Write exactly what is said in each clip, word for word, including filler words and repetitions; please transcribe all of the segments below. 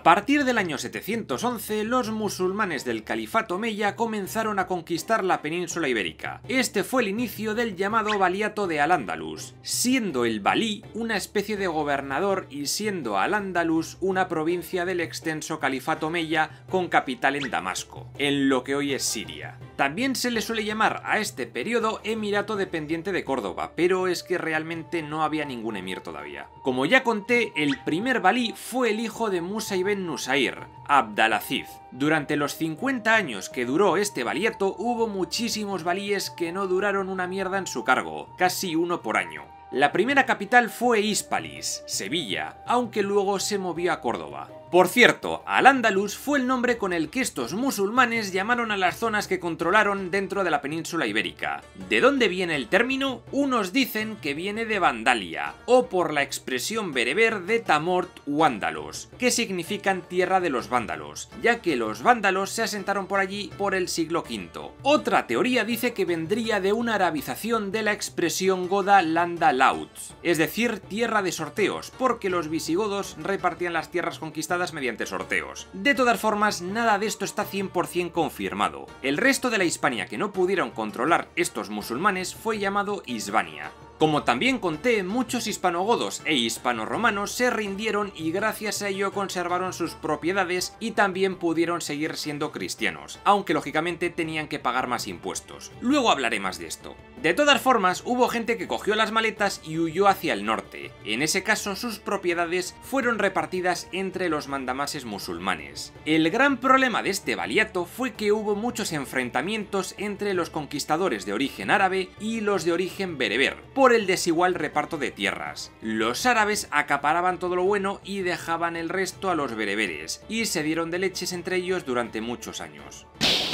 A partir del año setecientos once, los musulmanes del Califato Omeya comenzaron a conquistar la península ibérica. Este fue el inicio del llamado Valiato de Al-Ándalus, siendo el valí una especie de gobernador y siendo Al-Ándalus una provincia del extenso Califato Omeya con capital en Damasco, en lo que hoy es Siria. También se le suele llamar a este periodo Emirato dependiente de Córdoba, pero es que realmente no había ningún emir todavía. Como ya conté, el primer valí fue el hijo de Musa ibn Nusair, Abdalaziz. Durante los cincuenta años que duró este valiato, hubo muchísimos valíes que no duraron una mierda en su cargo, casi uno por año. La primera capital fue Hispalis, Sevilla, aunque luego se movió a Córdoba. Por cierto, Al-Ándalus fue el nombre con el que estos musulmanes llamaron a las zonas que controlaron dentro de la península ibérica. ¿De dónde viene el término? Unos dicen que viene de Vandalia, o por la expresión bereber de Tamort Wándalos, que significan tierra de los vándalos, ya que los vándalos se asentaron por allí por el siglo quinto. Otra teoría dice que vendría de una arabización de la expresión goda landa lauts, es decir, tierra de sorteos, porque los visigodos repartían las tierras conquistadas mediante sorteos. De todas formas, nada de esto está cien por cien confirmado. El resto de la Hispania que no pudieron controlar estos musulmanes fue llamado Hispania. Como también conté, muchos hispanogodos e hispanoromanos se rindieron y gracias a ello conservaron sus propiedades y también pudieron seguir siendo cristianos, aunque lógicamente tenían que pagar más impuestos. Luego hablaré más de esto. De todas formas, hubo gente que cogió las maletas y huyó hacia el norte. En ese caso, sus propiedades fueron repartidas entre los mandamases musulmanes. El gran problema de este valiato fue que hubo muchos enfrentamientos entre los conquistadores de origen árabe y los de origen bereber, por el desigual reparto de tierras. Los árabes acaparaban todo lo bueno y dejaban el resto a los bereberes, y se dieron de leches entre ellos durante muchos años.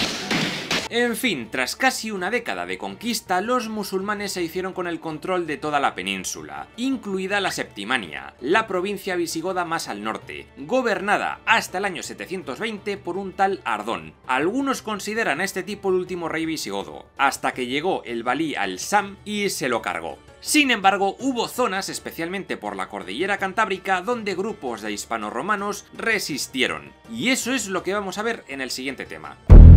En fin, tras casi una década de conquista, los musulmanes se hicieron con el control de toda la península, incluida la Septimania, la provincia visigoda más al norte, gobernada hasta el año setecientos veinte por un tal Ardón. Algunos consideran a este tipo el último rey visigodo, hasta que llegó el valí al-Sam y se lo cargó. Sin embargo, hubo zonas, especialmente por la cordillera cantábrica, donde grupos de hispanoromanos resistieron, y eso es lo que vamos a ver en el siguiente tema.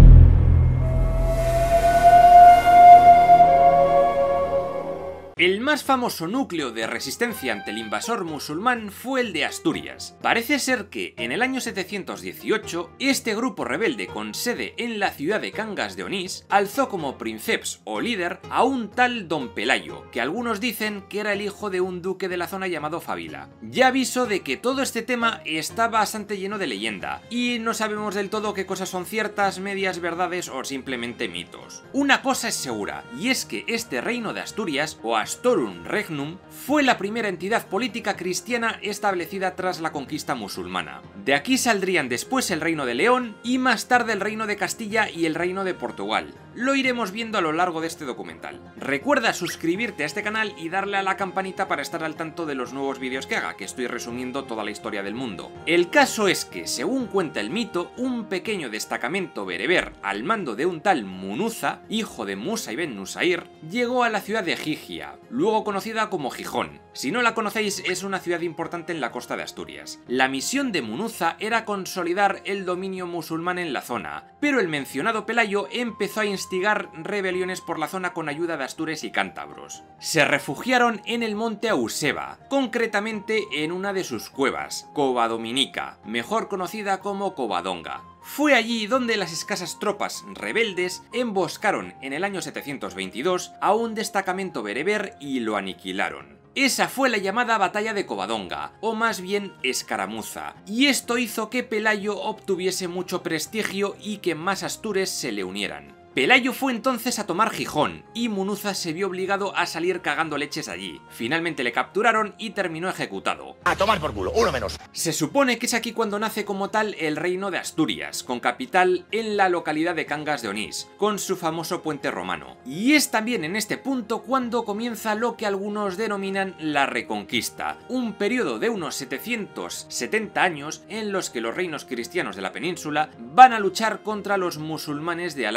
El más famoso núcleo de resistencia ante el invasor musulmán fue el de Asturias. Parece ser que en el año setecientos dieciocho, este grupo rebelde con sede en la ciudad de Cangas de Onís alzó como princeps o líder a un tal Don Pelayo, que algunos dicen que era el hijo de un duque de la zona llamado Fabila. Ya aviso de que todo este tema está bastante lleno de leyenda, y no sabemos del todo qué cosas son ciertas, medias verdades o simplemente mitos. Una cosa es segura, y es que este reino de Asturias, o Astorum Regnum, fue la primera entidad política cristiana establecida tras la conquista musulmana. De aquí saldrían después el Reino de León y más tarde el Reino de Castilla y el Reino de Portugal. Lo iremos viendo a lo largo de este documental. Recuerda suscribirte a este canal y darle a la campanita para estar al tanto de los nuevos vídeos que haga, que estoy resumiendo toda la historia del mundo. El caso es que, según cuenta el mito, un pequeño destacamento bereber al mando de un tal Munuza, hijo de Musa ibn Nusair, llegó a la ciudad de Gigia, luego conocida como Gijón. Si no la conocéis, es una ciudad importante en la costa de Asturias. La misión de Munuza era consolidar el dominio musulmán en la zona, pero el mencionado Pelayo empezó a instigar rebeliones por la zona con ayuda de astures y cántabros. Se refugiaron en el monte Auseba, concretamente en una de sus cuevas, Covadominica, mejor conocida como Covadonga. Fue allí donde las escasas tropas rebeldes emboscaron en el año setecientos veintidós a un destacamento bereber y lo aniquilaron. Esa fue la llamada Batalla de Covadonga, o más bien escaramuza, y esto hizo que Pelayo obtuviese mucho prestigio y que más astures se le unieran. Pelayo fue entonces a tomar Gijón, y Munuza se vio obligado a salir cagando leches allí. Finalmente le capturaron y terminó ejecutado. A tomar por culo, uno menos. Se supone que es aquí cuando nace como tal el Reino de Asturias, con capital en la localidad de Cangas de Onís, con su famoso puente romano. Y es también en este punto cuando comienza lo que algunos denominan la Reconquista, un periodo de unos setecientos setenta años en los que los reinos cristianos de la península van a luchar contra los musulmanes de Al-Ándalus,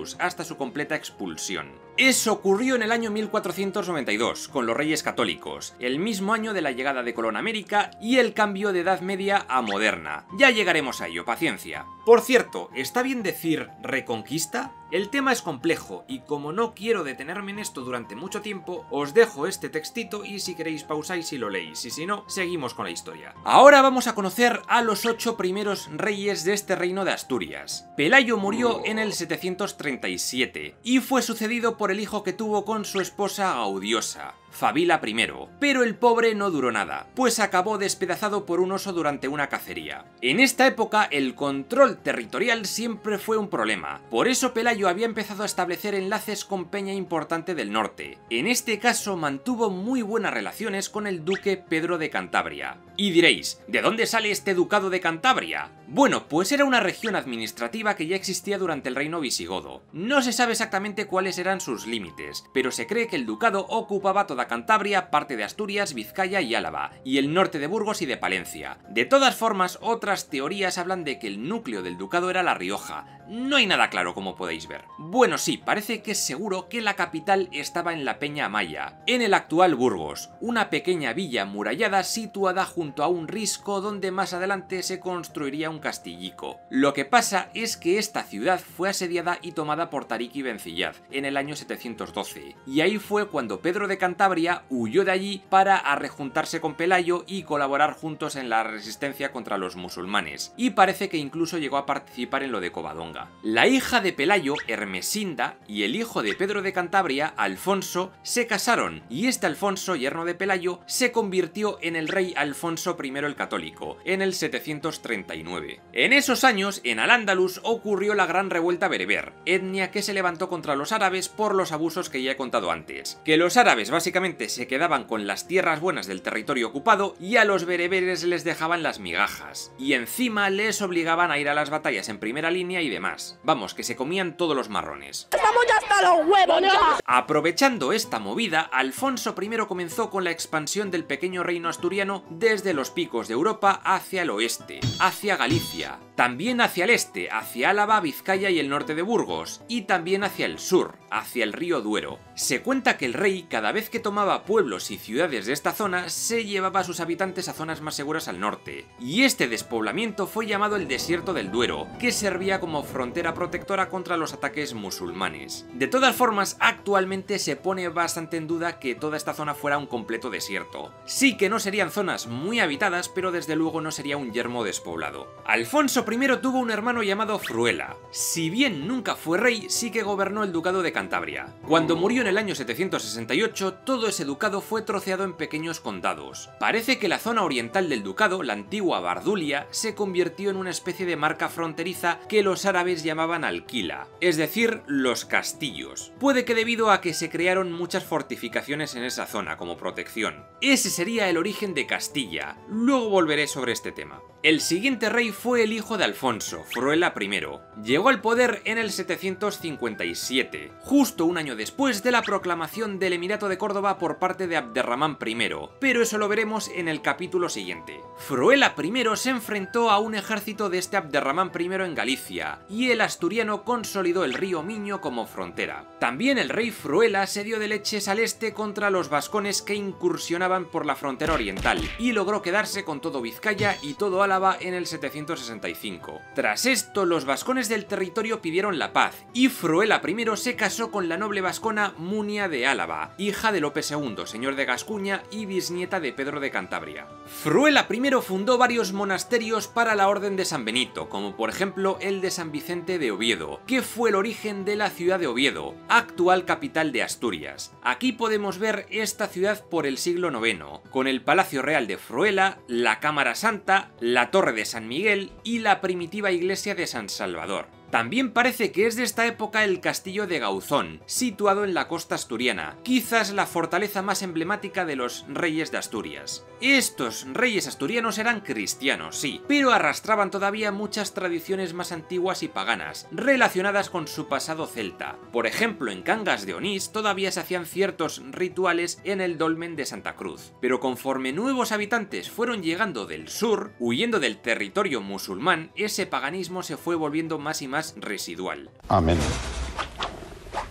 siglos, hasta su completa expulsión. Eso ocurrió en el año mil cuatrocientos noventa y dos, con los Reyes Católicos, el mismo año de la llegada de Colón a América y el cambio de Edad Media a moderna. Ya llegaremos a ello, paciencia. Por cierto, ¿está bien decir reconquista? El tema es complejo y como no quiero detenerme en esto durante mucho tiempo, os dejo este textito y si queréis pausáis y lo leéis, y si no, seguimos con la historia. Ahora vamos a conocer a los ocho primeros reyes de este reino de Asturias. Pelayo murió en el setecientos treinta y siete y fue sucedido por el hijo que tuvo con su esposa Gaudiosa, Fabila primero, pero el pobre no duró nada, pues acabó despedazado por un oso durante una cacería. En esta época el control territorial siempre fue un problema, por eso Pelayo había empezado a establecer enlaces con peña importante del norte. En este caso mantuvo muy buenas relaciones con el duque Pedro de Cantabria. Y diréis, ¿de dónde sale este ducado de Cantabria? Bueno, pues era una región administrativa que ya existía durante el reino visigodo. No se sabe exactamente cuáles eran sus límites, pero se cree que el ducado ocupaba toda Cantabria, parte de Asturias, Vizcaya y Álava, y el norte de Burgos y de Palencia. De todas formas, otras teorías hablan de que el núcleo del ducado era La Rioja. No hay nada claro, como podéis ver. Bueno, sí, parece que es seguro que la capital estaba en la Peña Amaya, en el actual Burgos, una pequeña villa amurallada situada junto a un risco donde más adelante se construiría un castillico. Lo que pasa es que esta ciudad fue asediada y tomada por Tarik y Bencillad en el año setecientos doce, y ahí fue cuando Pedro de Cantabria huyó de allí para arrejuntarse con Pelayo y colaborar juntos en la resistencia contra los musulmanes, y parece que incluso llegó a participar en lo de Covadonga. La hija de Pelayo, Hermesinda, y el hijo de Pedro de Cantabria, Alfonso, se casaron, y este Alfonso, yerno de Pelayo, se convirtió en el rey Alfonso primero el Católico, en el setecientos treinta y nueve. En esos años, en Al-Ándalus ocurrió la gran revuelta bereber, etnia que se levantó contra los árabes por los abusos que ya he contado antes. Que los árabes básicamente se quedaban con las tierras buenas del territorio ocupado y a los bereberes les dejaban las migajas. Y encima les obligaban a ir a las batallas en primera línea y demás. Vamos, que se comían todos los marrones. ¡Estamos ya hasta los huevos ya! Aprovechando esta movida, Alfonso primero comenzó con la expansión del pequeño reino asturiano desde los picos de Europa hacia el oeste, hacia Galicia, también hacia el este, hacia Álava, Vizcaya y el norte de Burgos, y también hacia el sur, hacia el río Duero. Se cuenta que el rey, cada vez que tomaba pueblos y ciudades de esta zona, se llevaba a sus habitantes a zonas más seguras al norte, y este despoblamiento fue llamado el Desierto del Duero, que servía como frontera protectora contra los ataques musulmanes. De todas formas, actualmente se pone bastante en duda que toda esta zona fuera un completo desierto. Sí que no serían zonas muy habitadas, pero desde luego no sería un yermo despoblado. Alfonso primero tuvo un hermano llamado Fruela. Si bien nunca fue rey, sí que gobernó el ducado de Cantabria. Cuando murió en el año setecientos sesenta y ocho, todo ese ducado fue troceado en pequeños condados. Parece que la zona oriental del ducado, la antigua Bardulia, se convirtió en una especie de marca fronteriza que los árabes llamaban alquila, es decir, los castillos. Puede que debido a que se crearon muchas fortificaciones en esa zona como protección. Ese sería el origen de Castilla. Luego volveré sobre este tema. El siguiente rey fue el hijo de Alfonso, Fruela primero. Llegó al poder en el setecientos cincuenta y siete, justo un año después de la proclamación del Emirato de Córdoba por parte de Abderramán primero, pero eso lo veremos en el capítulo siguiente. Fruela primero se enfrentó a un ejército de este Abderramán primero en Galicia, y el asturiano consolidó el río Miño como frontera. También el rey Fruela se dio de leches al este contra los vascones que incursionaban por la frontera oriental, y logró quedarse con todo Vizcaya y todo Álava en el setecientos sesenta y cinco. Tras esto, los vascones del territorio pidieron la paz, y Fruela primero se casó con la noble vascona Munia de Álava, hija de Lope segundo, señor de Gascuña y bisnieta de Pedro de Cantabria. Fruela primero fundó varios monasterios para la Orden de San Benito, como por ejemplo el de San Vicente de Oviedo, que fue el origen de la ciudad de Oviedo, actual capital de Asturias. Aquí podemos ver esta ciudad por el siglo noveno, con el Palacio Real de Fruela, la Cámara Santa, la Torre de San Miguel y la primitiva iglesia de San Salvador. También parece que es de esta época el castillo de Gauzón, situado en la costa asturiana, quizás la fortaleza más emblemática de los reyes de Asturias. Estos reyes asturianos eran cristianos, sí, pero arrastraban todavía muchas tradiciones más antiguas y paganas, relacionadas con su pasado celta. Por ejemplo, en Cangas de Onís todavía se hacían ciertos rituales en el dolmen de Santa Cruz, pero conforme nuevos habitantes fueron llegando del sur, huyendo del territorio musulmán, ese paganismo se fue volviendo más y más residual. Amén.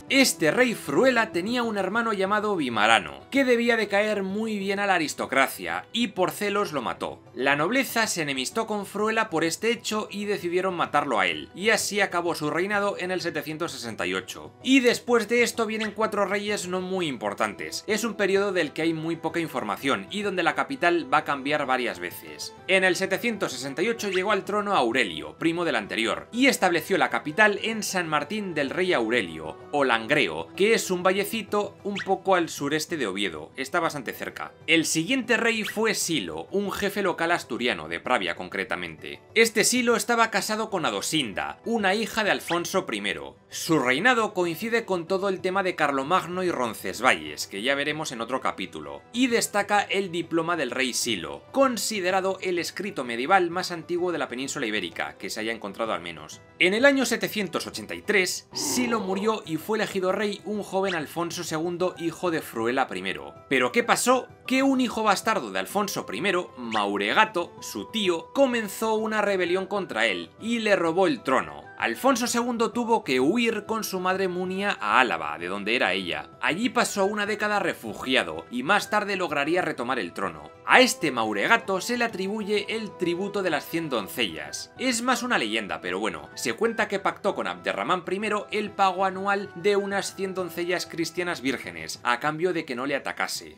Este rey Fruela tenía un hermano llamado Vimarano, que debía de caer muy bien a la aristocracia, y por celos lo mató. La nobleza se enemistó con Fruela por este hecho y decidieron matarlo a él, y así acabó su reinado en el setecientos sesenta y ocho. Y después de esto vienen cuatro reyes no muy importantes. Es un periodo del que hay muy poca información y donde la capital va a cambiar varias veces. En el setecientos sesenta y ocho llegó al trono Aurelio, primo del anterior, y estableció la capital en San Martín del Rey Aurelio, o Langreo, que es un vallecito un poco al sureste de Oviedo, está bastante cerca. El siguiente rey fue Silo, un jefe local asturiano, de Pravia concretamente. Este Silo estaba casado con Adosinda, una hija de Alfonso primero. Su reinado coincide con todo el tema de Carlomagno y Roncesvalles, que ya veremos en otro capítulo, y destaca el diploma del rey Silo, considerado el escrito medieval más antiguo de la península ibérica, que se haya encontrado al menos. En el año setecientos ochenta y tres, Silo murió y fue elegido rey un joven Alfonso segundo, hijo de Fruela primero. ¿Pero qué pasó? Que un hijo bastardo de Alfonso primero, Mauregato, su tío, comenzó una rebelión contra él y le robó el trono. Alfonso segundo tuvo que huir con su madre Munia a Álava, de donde era ella. Allí pasó una década refugiado y más tarde lograría retomar el trono. A este Mauregato se le atribuye el tributo de las cien doncellas. Es más una leyenda, pero bueno, se cuenta que pactó con Abderramán primero el pago anual de unas cien doncellas cristianas vírgenes, a cambio de que no le atacase.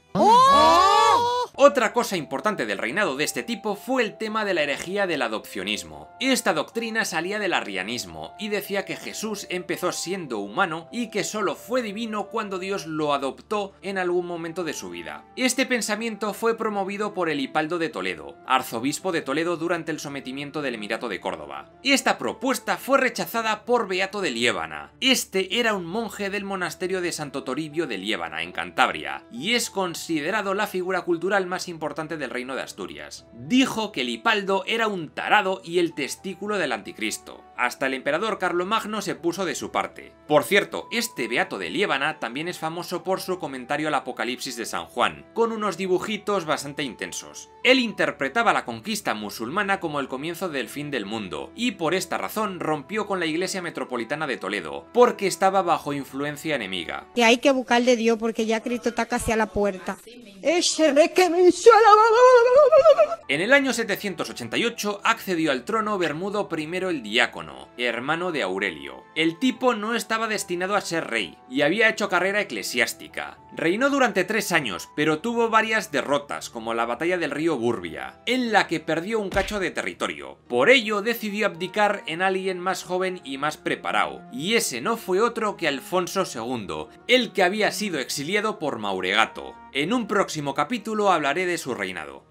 ¡Oh! Otra cosa importante del reinado de este tipo fue el tema de la herejía del adopcionismo. Esta doctrina salía del arrianismo y decía que Jesús empezó siendo humano y que solo fue divino cuando Dios lo adoptó en algún momento de su vida. Este pensamiento fue promovido por Elipaldo de Toledo, arzobispo de Toledo durante el sometimiento del Emirato de Córdoba. Esta propuesta fue rechazada por Beato de Liébana. Este era un monje del monasterio de Santo Toribio de Liébana, en Cantabria, y es considerado la figura cultural más importante del reino de Asturias. Dijo que Elipaldo era un tarado y el testículo del anticristo. Hasta el emperador Carlomagno se puso de su parte. Por cierto, este Beato de Liébana también es famoso por su comentario al Apocalipsis de San Juan, con unos dibujitos bastante intensos. Él interpretaba la conquista musulmana como el comienzo del fin del mundo, y por esta razón rompió con la Iglesia Metropolitana de Toledo, porque estaba bajo influencia enemiga. Que hay que buscar de Dios porque ya Cristo está casi a la puerta. Ese que me... En el año setecientos ochenta y ocho accedió al trono Bermudo primero el Diácono, hermano de Aurelio. El tipo no estaba destinado a ser rey, y había hecho carrera eclesiástica. Reinó durante tres años, pero tuvo varias derrotas, como la batalla del río Burbia, en la que perdió un cacho de territorio. Por ello decidió abdicar en alguien más joven y más preparado, y ese no fue otro que Alfonso segundo, el que había sido exiliado por Mauregato. En un próximo capítulo hablaré de su reinado.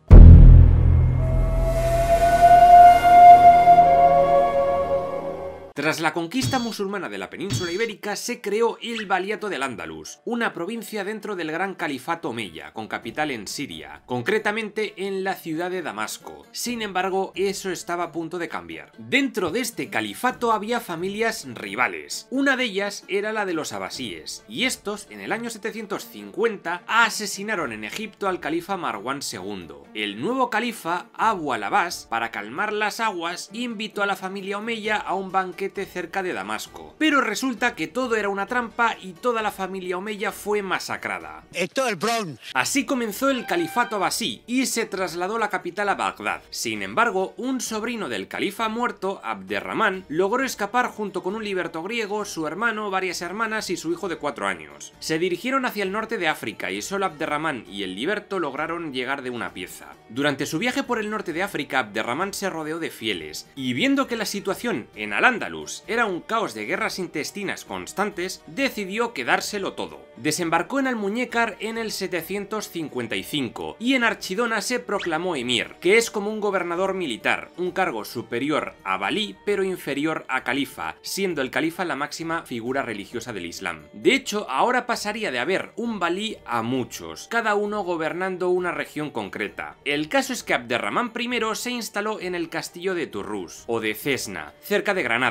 Tras la conquista musulmana de la península ibérica se creó el Valiato del Andalus, una provincia dentro del gran califato omeya, con capital en Siria, concretamente en la ciudad de Damasco. Sin embargo, eso estaba a punto de cambiar. Dentro de este califato había familias rivales. Una de ellas era la de los abasíes, y estos, en el año setecientos cincuenta, asesinaron en Egipto al califa Marwán segundo. El nuevo califa, Abu al-Abbas, para calmar las aguas, invitó a la familia omeya a un banquete cerca de Damasco. Pero resulta que todo era una trampa y toda la familia omeya fue masacrada. Esto es el Bronx. Así comenzó el califato abasí y se trasladó la capital a Bagdad. Sin embargo, un sobrino del califa muerto, Abderramán, logró escapar junto con un liberto griego, su hermano, varias hermanas y su hijo de cuatro años. Se dirigieron hacia el norte de África y solo Abderramán y el liberto lograron llegar de una pieza. Durante su viaje por el norte de África, Abderramán se rodeó de fieles y viendo que la situación en Al-Ándalus era un caos de guerras intestinas constantes, decidió quedárselo todo. Desembarcó en Almuñécar en el setecientos cincuenta y cinco y en Archidona se proclamó emir, que es como un gobernador militar, un cargo superior a valí pero inferior a califa, siendo el califa la máxima figura religiosa del Islam. De hecho, ahora pasaría de haber un valí a muchos, cada uno gobernando una región concreta. El caso es que Abderramán primero se instaló en el castillo de Turrús, o de Cesna, cerca de Granada,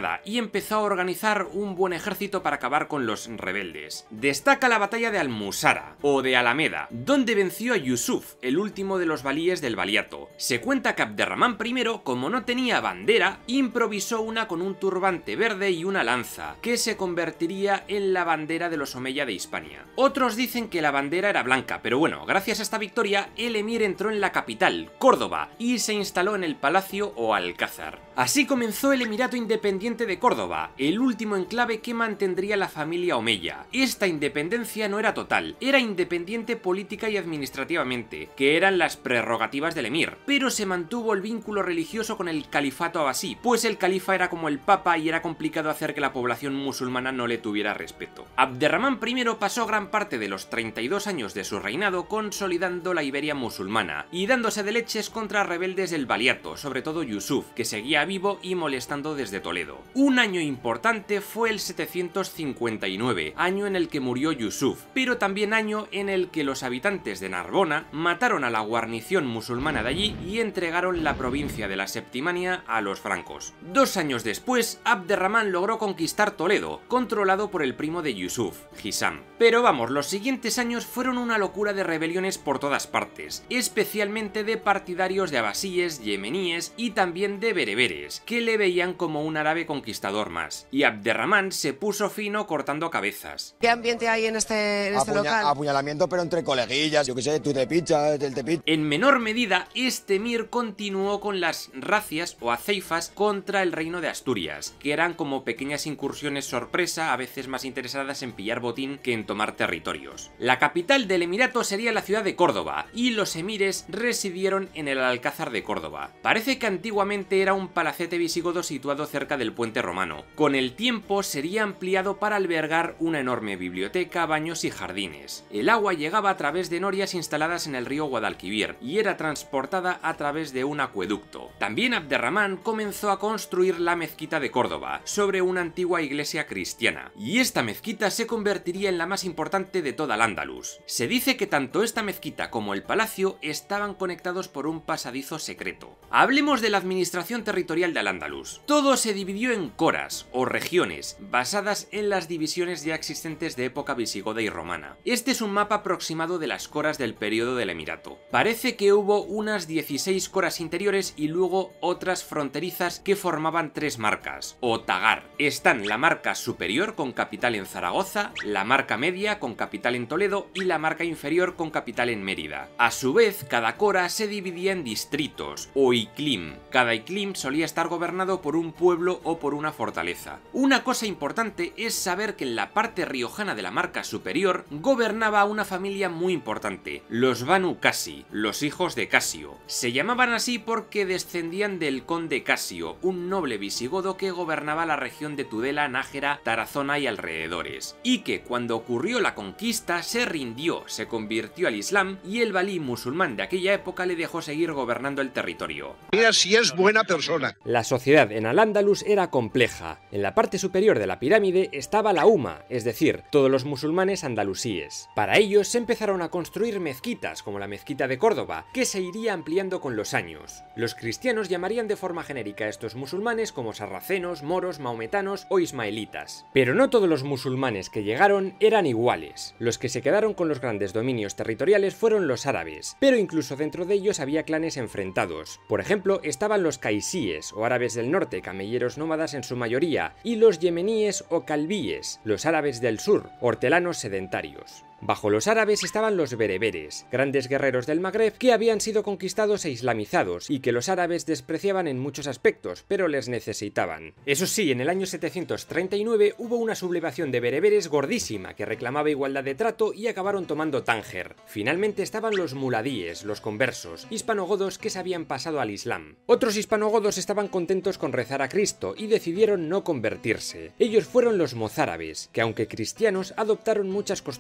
nada y empezó a organizar un buen ejército para acabar con los rebeldes. Destaca la batalla de Almusara, o de Alameda, donde venció a Yusuf, el último de los valíes del valiato. Se cuenta que Abderramán primero, como no tenía bandera, improvisó una con un turbante verde y una lanza, que se convertiría en la bandera de los Omeya de Hispania. Otros dicen que la bandera era blanca, pero bueno, gracias a esta victoria, el emir entró en la capital, Córdoba, y se instaló en el palacio o alcázar. Así comenzó el Emirato Independiente de Córdoba, el último enclave que mantendría la familia Omeya. Esta independencia no era total, era independiente política y administrativamente, que eran las prerrogativas del emir, pero se mantuvo el vínculo religioso con el califato abasí, pues el califa era como el papa y era complicado hacer que la población musulmana no le tuviera respeto. Abderramán primero pasó gran parte de los treinta y dos años de su reinado consolidando la Iberia musulmana y dándose de leches contra rebeldes del valiato, sobre todo Yusuf, que seguía vivo y molestando desde Toledo. Un año importante fue el setecientos cincuenta y nueve, año en el que murió Yusuf, pero también año en el que los habitantes de Narbona mataron a la guarnición musulmana de allí y entregaron la provincia de la Septimania a los francos. Dos años después, Abderramán logró conquistar Toledo, controlado por el primo de Yusuf, Hisam. Pero vamos, los siguientes años fueron una locura de rebeliones por todas partes, especialmente de partidarios de abasíes, yemeníes y también de bereberes, que le veían como un árabe conquistador más, y Abderramán se puso fino cortando cabezas. ¿Qué ambiente hay en este, en este Apuña local? Apuñalamiento, pero entre coleguillas, yo qué sé, tú te pinchas, él te pincha. En menor medida, este emir continuó con las racias o aceifas contra el reino de Asturias, que eran como pequeñas incursiones sorpresa, a veces más interesadas en pillar botín que en tomar territorios. La capital del emirato sería la ciudad de Córdoba, y los emires residieron en el Alcázar de Córdoba. Parece que antiguamente era un palacete visigodo situado cerca del puente romano. Con el tiempo sería ampliado para albergar una enorme biblioteca, baños y jardines. El agua llegaba a través de norias instaladas en el río Guadalquivir y era transportada a través de un acueducto. También Abderramán comenzó a construir la mezquita de Córdoba, sobre una antigua iglesia cristiana, y esta mezquita se convertiría en la más importante de toda Al-Ándalus. Se dice que tanto esta mezquita como el palacio estaban conectados por un pasadizo secreto. Hablemos de la administración territorial de Al-Ándalus. Todo se dividió en coras, o regiones, basadas en las divisiones ya existentes de época visigoda y romana. Este es un mapa aproximado de las coras del periodo del Emirato. Parece que hubo unas dieciséis coras interiores y luego otras fronterizas que formaban tres marcas, o tagar. Están la marca superior con capital en Zaragoza, la marca media con capital en Toledo y la marca inferior con capital en Mérida. A su vez, cada cora se dividía en distritos, o iklim. Cada iklim solía estar gobernado por un pueblo o por una fortaleza. Una cosa importante es saber que en la parte riojana de la marca superior gobernaba una familia muy importante, los Banu Casi, los hijos de Casio. Se llamaban así porque descendían del conde Casio, un noble visigodo que gobernaba la región de Tudela, Nájera, Tarazona y alrededores, y que cuando ocurrió la conquista se rindió, se convirtió al Islam y el valí musulmán de aquella época le dejó seguir gobernando el territorio. Mira si es buena persona. La sociedad en Al-Ándalus era compleja. En la parte superior de la pirámide estaba la Umma, es decir, todos los musulmanes andalusíes. Para ellos se empezaron a construir mezquitas, como la mezquita de Córdoba, que se iría ampliando con los años. Los cristianos llamarían de forma genérica a estos musulmanes como sarracenos, moros, maometanos o ismaelitas. Pero no todos los musulmanes que llegaron eran iguales. Los que se quedaron con los grandes dominios territoriales fueron los árabes, pero incluso dentro de ellos había clanes enfrentados. Por ejemplo, estaban los caisíes, o árabes del norte, camelleros nómadas en su mayoría, y los yemeníes o calvíes, los árabes del sur, hortelanos sedentarios. Bajo los árabes estaban los bereberes, grandes guerreros del Magreb que habían sido conquistados e islamizados y que los árabes despreciaban en muchos aspectos, pero les necesitaban. Eso sí, en el año setecientos treinta y nueve hubo una sublevación de bereberes gordísima que reclamaba igualdad de trato y acabaron tomando Tánger. Finalmente estaban los muladíes, los conversos, hispanogodos que se habían pasado al Islam. Otros hispanogodos estaban contentos con rezar a Cristo y decidieron no convertirse. Ellos fueron los mozárabes, que aunque cristianos adoptaron muchas costumbres árabes.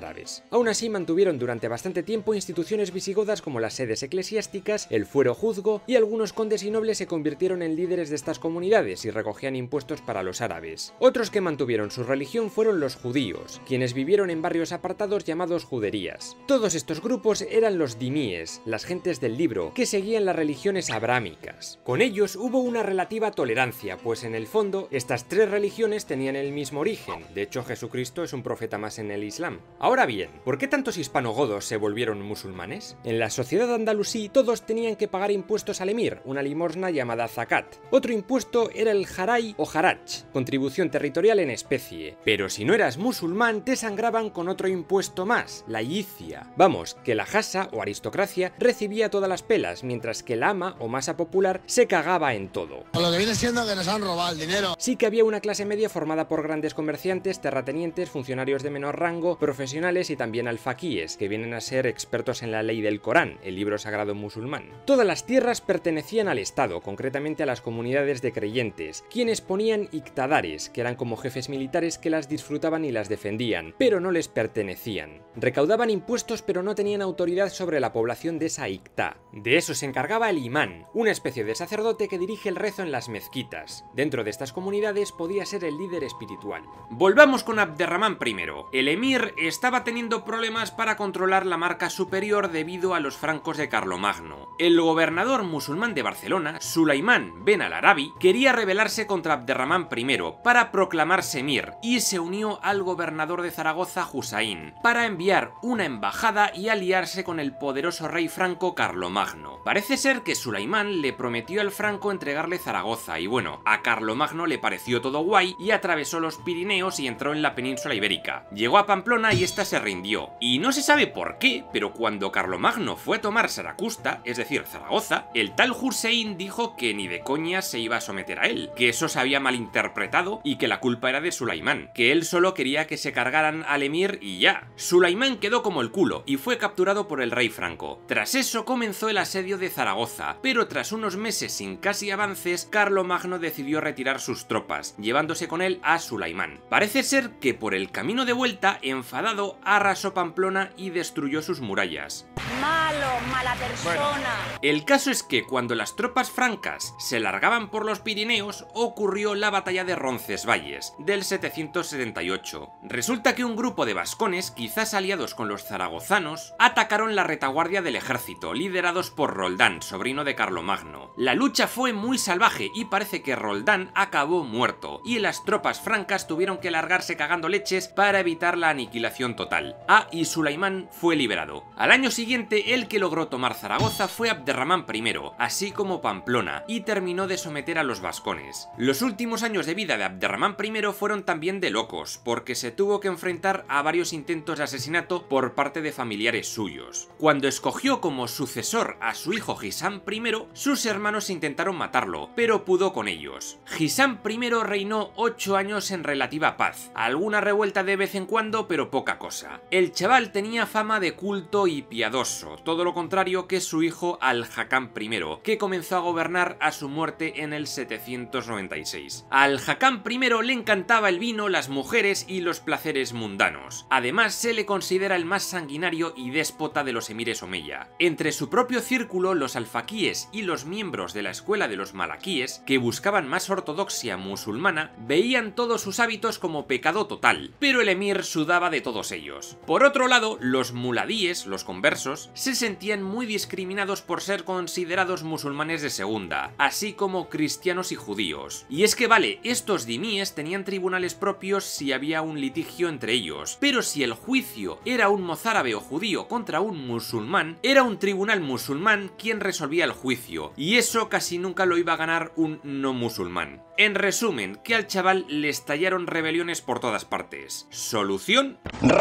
árabes. Aún así mantuvieron durante bastante tiempo instituciones visigodas como las sedes eclesiásticas, el fuero juzgo, y algunos condes y nobles se convirtieron en líderes de estas comunidades y recogían impuestos para los árabes. Otros que mantuvieron su religión fueron los judíos, quienes vivieron en barrios apartados llamados juderías. Todos estos grupos eran los dimíes, las gentes del libro, que seguían las religiones abrámicas. Con ellos hubo una relativa tolerancia, pues en el fondo estas tres religiones tenían el mismo origen. De hecho, Jesucristo es un profeta más en el Islam. Ahora bien, ¿por qué tantos hispanogodos se volvieron musulmanes? En la sociedad andalusí todos tenían que pagar impuestos al emir, una limosna llamada zakat. Otro impuesto era el jaray o harach, contribución territorial en especie. Pero si no eras musulmán, te sangraban con otro impuesto más, la yizia. Vamos, que la jasa o aristocracia recibía todas las pelas, mientras que la ama o masa popular se cagaba en todo. O lo que viene siendo que nos han robado el dinero. Sí que había una clase media formada por grandes comerciantes, terratenientes, funcionarios de menor rango, profesionales y también alfaquíes, que vienen a ser expertos en la ley del Corán, el libro sagrado musulmán. Todas las tierras pertenecían al Estado, concretamente a las comunidades de creyentes, quienes ponían iqtadares, que eran como jefes militares que las disfrutaban y las defendían, pero no les pertenecían. Recaudaban impuestos pero no tenían autoridad sobre la población de esa iqtá. De eso se encargaba el imán, una especie de sacerdote que dirige el rezo en las mezquitas. Dentro de estas comunidades podía ser el líder espiritual. Volvamos con Abderramán primero. El emir estaba teniendo problemas para controlar la marca superior debido a los francos de Carlomagno. El gobernador musulmán de Barcelona, Sulaimán ben al-Arabi, quería rebelarse contra Abderramán primero para proclamarse emir y se unió al gobernador de Zaragoza, Husaín, para enviar una embajada y aliarse con el poderoso rey franco Carlomagno. Parece ser que Sulaimán le prometió al franco entregarle Zaragoza y bueno, a Carlomagno le pareció todo guay y atravesó los Pirineos y entró en la península ibérica. Llegó a Pamplona y esta se rindió. Y no se sabe por qué, pero cuando Carlomagno fue a tomar Saracusta, es decir, Zaragoza, el tal Hussein dijo que ni de coña se iba a someter a él, que eso se había malinterpretado y que la culpa era de Sulaimán, que él solo quería que se cargaran al emir y ya. Sulaimán quedó como el culo y fue capturado por el rey franco. Tras eso comenzó el asedio de Zaragoza, pero tras unos meses sin casi avances, Carlomagno decidió retirar sus tropas, llevándose con él a Sulaimán. Parece ser que por el camino de vuelta, enfadado, arrasó Pamplona y destruyó sus murallas. Malo, mala persona. Bueno. El caso es que cuando las tropas francas se largaban por los Pirineos, ocurrió la batalla de Roncesvalles, del setecientos setenta y ocho. Resulta que un grupo de vascones, quizás aliados con los zaragozanos, atacaron la retaguardia del ejército, liderados por Roldán, sobrino de Carlomagno. La lucha fue muy salvaje y parece que Roldán acabó muerto, y las tropas francas tuvieron que largarse cagando leches para evitar la aniquilación total. Ah, y Sulaimán fue liberado. Al año siguiente, el que logró tomar Zaragoza fue Abderramán primero, así como Pamplona, y terminó de someter a los vascones. Los últimos años de vida de Abderramán primero fueron también de locos, porque se tuvo que enfrentar a varios intentos de asesinato por parte de familiares suyos. Cuando escogió como sucesor a su hijo Hisam primero, sus hermanos intentaron matarlo, pero pudo con ellos. Hisam primero reinó ocho años en relativa paz, alguna revuelta de vez en cuando, pero poca cosa. El chaval tenía fama de culto y piadoso, todo lo contrario que su hijo Al-Hakam primero, que comenzó a gobernar a su muerte en el setecientos noventa y seis. A Al-Hakam primero le encantaba el vino, las mujeres y los placeres mundanos. Además, se le considera el más sanguinario y déspota de los emires omeya. Entre su propio círculo, los alfaquíes y los miembros de la escuela de los malaquíes, que buscaban más ortodoxia musulmana, veían todos sus hábitos como pecado total, pero el emir sudaba de todos ellos. Por otro lado, los muladíes, los conversos, se sentían muy discriminados por ser considerados musulmanes de segunda, así como cristianos y judíos. Y es que vale, estos dimíes tenían tribunales propios si había un litigio entre ellos, pero si el juicio era un mozárabe o judío contra un musulmán, era un tribunal musulmán quien resolvía el juicio, y eso casi nunca lo iba a ganar un no musulmán. En resumen, que al chaval le estallaron rebeliones por todas partes. ¿Solución?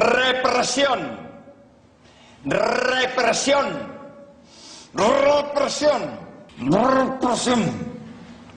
Represión. Represión. Represión. Represión.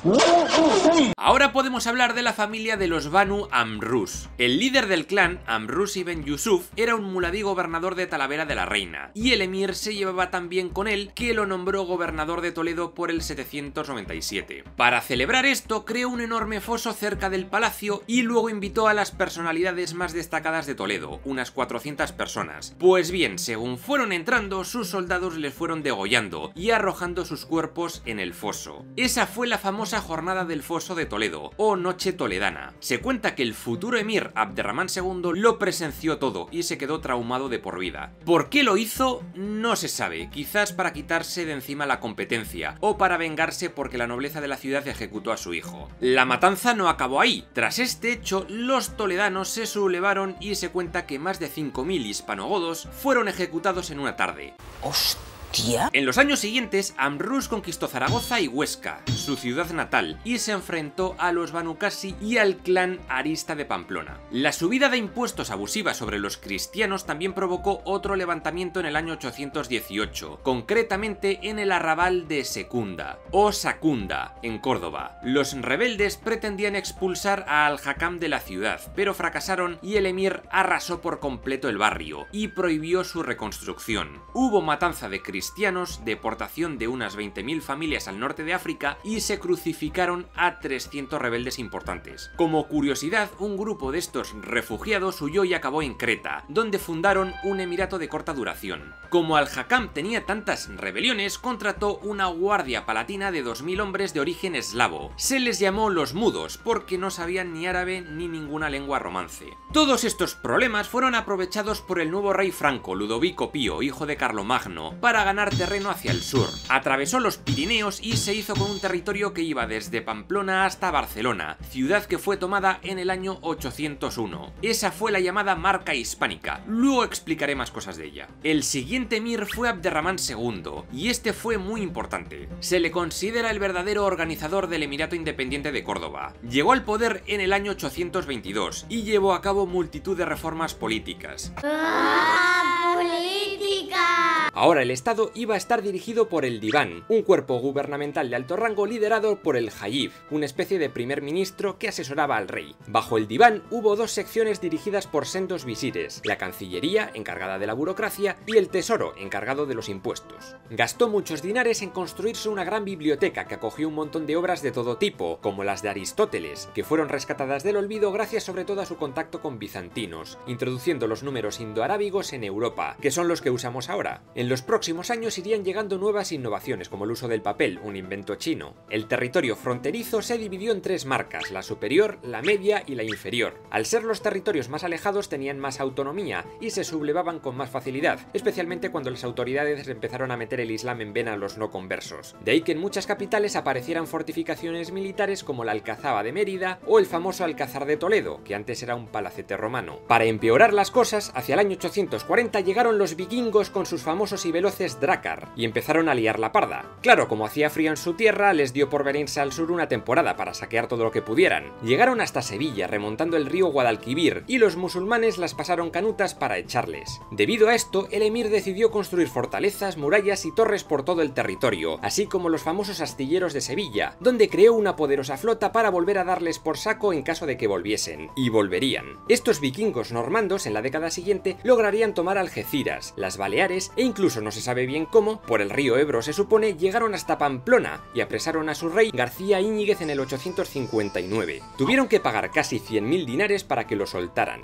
Ahora podemos hablar de la familia de los Banu Amrus. El líder del clan, Amrus ibn Yusuf, era un muladí gobernador de Talavera de la Reina, y el emir se llevaba tan bien con él que lo nombró gobernador de Toledo por el setecientos noventa y siete. Para celebrar esto, creó un enorme foso cerca del palacio y luego invitó a las personalidades más destacadas de Toledo, unas cuatrocientas personas. Pues bien, según fueron entrando, sus soldados les fueron degollando y arrojando sus cuerpos en el foso. Esa fue la famosa jornada del foso de Toledo, o Noche Toledana. Se cuenta que el futuro emir Abderramán segundo lo presenció todo y se quedó traumado de por vida. ¿Por qué lo hizo? No se sabe, quizás para quitarse de encima la competencia, o para vengarse porque la nobleza de la ciudad ejecutó a su hijo. La matanza no acabó ahí. Tras este hecho, los toledanos se sublevaron y se cuenta que más de cinco mil hispanogodos fueron ejecutados en una tarde. ¡Hostia! En los años siguientes, Amrus conquistó Zaragoza y Huesca, su ciudad natal, y se enfrentó a los Banu Qasi y al clan Arista de Pamplona. La subida de impuestos abusiva sobre los cristianos también provocó otro levantamiento en el año ochocientos dieciocho, concretamente en el arrabal de Secunda, o Sacunda, en Córdoba. Los rebeldes pretendían expulsar a Al-Hakam de la ciudad, pero fracasaron y el emir arrasó por completo el barrio y prohibió su reconstrucción. Hubo matanza de cristianos, deportación de unas veinte mil familias al norte de África y se crucificaron a trescientos rebeldes importantes. Como curiosidad, un grupo de estos refugiados huyó y acabó en Creta, donde fundaron un emirato de corta duración. Como Al-Hakam tenía tantas rebeliones, contrató una guardia palatina de dos mil hombres de origen eslavo. Se les llamó los mudos porque no sabían ni árabe ni ninguna lengua romance. Todos estos problemas fueron aprovechados por el nuevo rey franco, Ludovico Pío, hijo de Carlomagno, para ganar terreno hacia el sur. Atravesó los Pirineos y se hizo con un territorio que iba desde Pamplona hasta Barcelona, ciudad que fue tomada en el año ochocientos uno. Esa fue la llamada Marca Hispánica. Luego explicaré más cosas de ella. El siguiente emir fue Abderramán segundo, y este fue muy importante. Se le considera el verdadero organizador del Emirato Independiente de Córdoba. Llegó al poder en el año ochocientos veintidós y llevó a cabo multitud de reformas políticas. ¡Ah, política! Ahora el Estado iba a estar dirigido por el Diván, un cuerpo gubernamental de alto rango liderado por el Jayib, una especie de primer ministro que asesoraba al rey. Bajo el Diván hubo dos secciones dirigidas por sendos visires, la Cancillería, encargada de la burocracia, y el Tesoro, encargado de los impuestos. Gastó muchos dinares en construirse una gran biblioteca que acogió un montón de obras de todo tipo, como las de Aristóteles, que fueron rescatadas del olvido gracias sobre todo a su contacto con bizantinos, introduciendo los números indoarábigos en Europa, que son los que usamos ahora. En los próximos años irían llegando nuevas innovaciones como el uso del papel, un invento chino. El territorio fronterizo se dividió en tres marcas, la superior, la media y la inferior. Al ser los territorios más alejados tenían más autonomía y se sublevaban con más facilidad, especialmente cuando las autoridades empezaron a meter el islam en vena a los no conversos. De ahí que en muchas capitales aparecieran fortificaciones militares como la Alcazaba de Mérida o el famoso Alcázar de Toledo, que antes era un palacete romano. Para empeorar las cosas, hacia el año ochocientos cuarenta llegaron los vikingos con sus famosos y veloces Drakkar y empezaron a liar la parda. Claro, como hacía frío en su tierra, les dio por venirse al sur una temporada para saquear todo lo que pudieran. Llegaron hasta Sevilla remontando el río Guadalquivir y los musulmanes las pasaron canutas para echarles. Debido a esto, el emir decidió construir fortalezas, murallas y torres por todo el territorio, así como los famosos astilleros de Sevilla, donde creó una poderosa flota para volver a darles por saco en caso de que volviesen. Y volverían. Estos vikingos normandos en la década siguiente lograrían tomar Algeciras, las Baleares e incluso no se sabe bien cómo, por el río Ebro se supone, llegaron hasta Pamplona y apresaron a su rey García Íñiguez en el ochocientos cincuenta y nueve. Tuvieron que pagar casi cien mil dinares para que lo soltaran.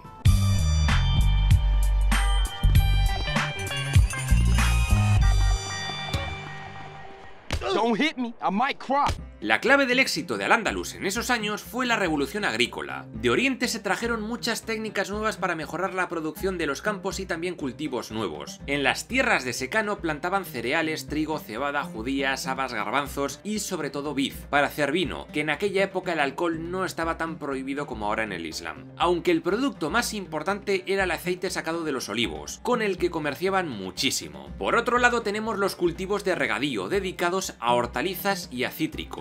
Don't hit me, I might cry. La clave del éxito de Al-Ándalus en esos años fue la revolución agrícola. De Oriente se trajeron muchas técnicas nuevas para mejorar la producción de los campos y también cultivos nuevos. En las tierras de secano plantaban cereales, trigo, cebada, judías, habas, garbanzos y sobre todo vid, para hacer vino, que en aquella época el alcohol no estaba tan prohibido como ahora en el Islam. Aunque el producto más importante era el aceite sacado de los olivos, con el que comerciaban muchísimo. Por otro lado tenemos los cultivos de regadío, dedicados a hortalizas y a cítricos.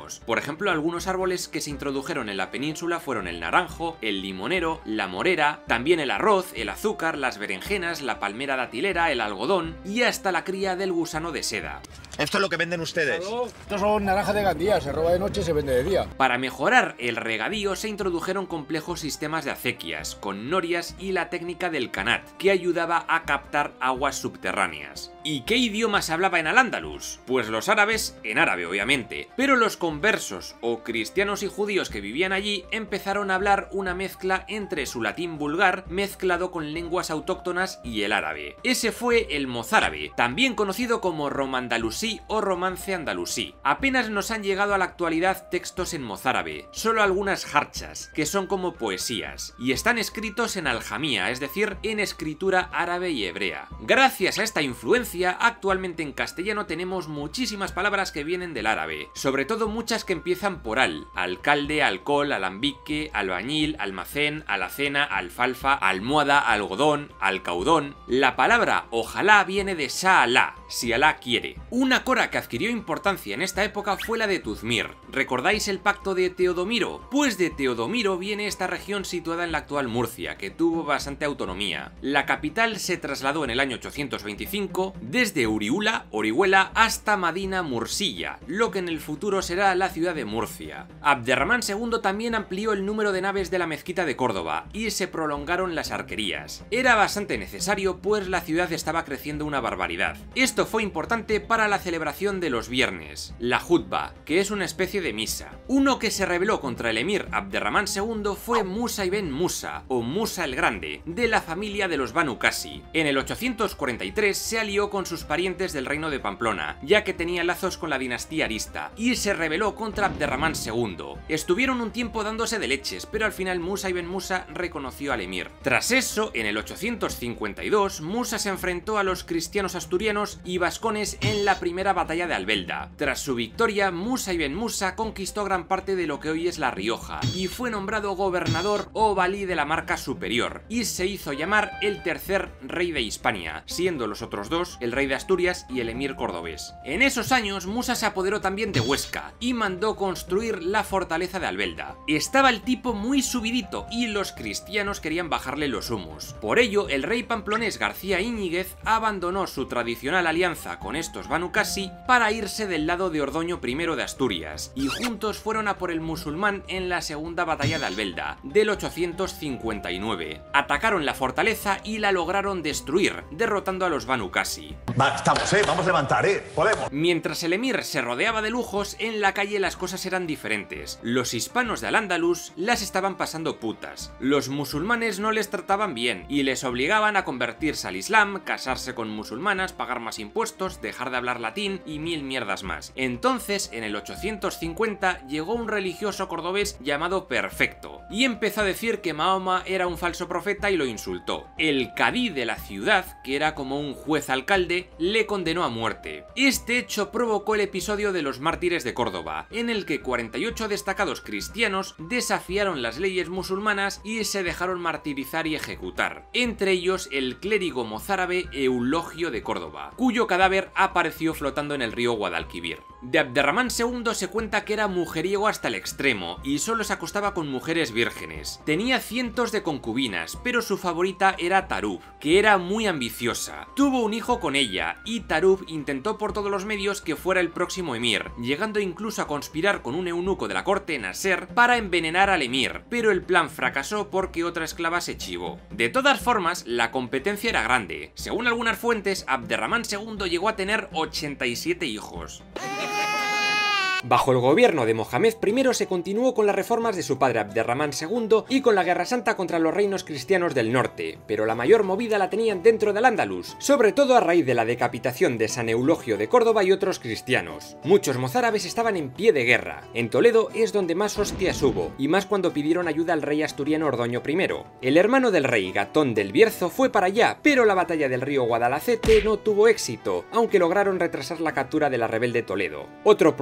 algunos. Por ejemplo, algunos árboles que se introdujeron en la península fueron el naranjo, el limonero, la morera, también el arroz, el azúcar, las berenjenas, la palmera datilera, el algodón y hasta la cría del gusano de seda. Esto es lo que venden ustedes. Estos son naranjas de Gandía, se roba de noche y se vende de día. Para mejorar el regadío se introdujeron complejos sistemas de acequias, con norias y la técnica del canat, que ayudaba a captar aguas subterráneas. ¿Y qué idiomas se hablaba en Al-Ándalus? Pues los árabes en árabe, obviamente, pero los conversos o cristianos y judíos que vivían allí empezaron a hablar una mezcla entre su latín vulgar mezclado con lenguas autóctonas y el árabe. Ese fue el mozárabe, también conocido como romandalusí o romance andalusí. Apenas nos han llegado a la actualidad textos en mozárabe, solo algunas harchas, que son como poesías, y están escritos en aljamía, es decir, en escritura árabe y hebrea. Gracias a esta influencia, actualmente en castellano tenemos muchísimas palabras que vienen del árabe, sobre todo muchas que empiezan por al: alcalde, alcohol, alambique, albañil, almacén, alacena, alfalfa, almohada, algodón, alcaudón. La palabra ojalá viene de Sha'Allah, si Alá quiere. Una cora que adquirió importancia en esta época fue la de Tuzmir. ¿Recordáis el pacto de Teodomiro? Pues de Teodomiro viene esta región situada en la actual Murcia, que tuvo bastante autonomía. La capital se trasladó en el año ochocientos veinticinco desde Uriula, Orihuela, hasta Madina Mursilla, lo que en el futuro será la ciudad de Murcia. Abderramán segundo también amplió el número de naves de la mezquita de Córdoba y se prolongaron las arquerías. Era bastante necesario, pues la ciudad estaba creciendo una barbaridad. Esto fue importante para la celebración de los viernes, la jutba, que es una especie de misa. Uno que se rebeló contra el emir Abderramán segundo fue Musa ibn Musa, o Musa el Grande, de la familia de los Banu Qasi. En el ochocientos cuarenta y tres se alió con sus parientes del reino de Pamplona, ya que tenía lazos con la dinastía Arista, y se rebeló contra Abderramán segundo. Estuvieron un tiempo dándose de leches, pero al final Musa ibn Musa reconoció al emir. Tras eso, en el ochocientos cincuenta y dos, Musa se enfrentó a los cristianos asturianos y vascones en la primera batalla de Albelda. Tras su victoria, Musa ibn Musa conquistó gran parte de lo que hoy es La Rioja, y fue nombrado gobernador o valí de la Marca Superior, y se hizo llamar el tercer rey de Hispania, siendo los otros dos el rey de Asturias y el emir cordobés. En esos años, Musa se apoderó también de Huesca, y mandó construir la fortaleza de Albelda. Estaba el tipo muy subidito, y los cristianos querían bajarle los humos. Por ello, el rey pamplonés García Íñiguez abandonó su tradicional alianza con estos Banu Qasi para irse del lado de Ordoño primero de Asturias, y juntos fueron a por el musulmán en la segunda batalla de Albelda, del ochocientos cincuenta y nueve. Atacaron la fortaleza y la lograron destruir, derrotando a los Banu Qasi. Va, estamos, eh, vamos a levantar, eh, podemos. Mientras el emir se rodeaba de lujos, en la calle las cosas eran diferentes. Los hispanos de Al-Ándalus las estaban pasando putas. Los musulmanes no les trataban bien y les obligaban a convertirse al islam, casarse con musulmanas, pagar más impuestos, dejar de hablar latín y mil mierdas más. Entonces, en el ochocientos cincuenta, llegó un religioso cordobés llamado Perfecto y empezó a decir que Mahoma era un falso profeta y lo insultó. El cadí de la ciudad, que era como un juez alcalde, le condenó a muerte. Este hecho provocó el episodio de los mártires de Córdoba, en el que cuarenta y ocho destacados cristianos desafiaron las leyes musulmanas y se dejaron martirizar y ejecutar, entre ellos el clérigo mozárabe Eulogio de Córdoba, cuyo cadáver apareció flotando en el río Guadalquivir. De Abderramán segundo se cuenta que era mujeriego hasta el extremo y solo se acostaba con mujeres vírgenes. Tenía cientos de concubinas, pero su favorita era Tarub, que era muy ambiciosa. Tuvo un hijo con ella y Tarub intentó por todos los medios que fuera el próximo emir, llegando incluso a conspirar con un eunuco de la corte, Nasser, para envenenar al emir, pero el plan fracasó porque otra esclava se chivó. De todas formas, la competencia era grande. Según algunas fuentes, Abderramán segundo llegó a tener ochenta y siete hijos. Bajo el gobierno de Mohamed primero se continuó con las reformas de su padre Abderramán segundo y con la Guerra Santa contra los reinos cristianos del norte, pero la mayor movida la tenían dentro del Al-Ándalus, sobre todo a raíz de la decapitación de San Eulogio de Córdoba y otros cristianos. Muchos mozárabes estaban en pie de guerra. En Toledo es donde más hostias hubo, y más cuando pidieron ayuda al rey asturiano Ordoño primero. El hermano del rey, Gatón del Bierzo, fue para allá, pero la batalla del río Guadalacete no tuvo éxito, aunque lograron retrasar la captura de la rebelde Toledo. Otro problema gordo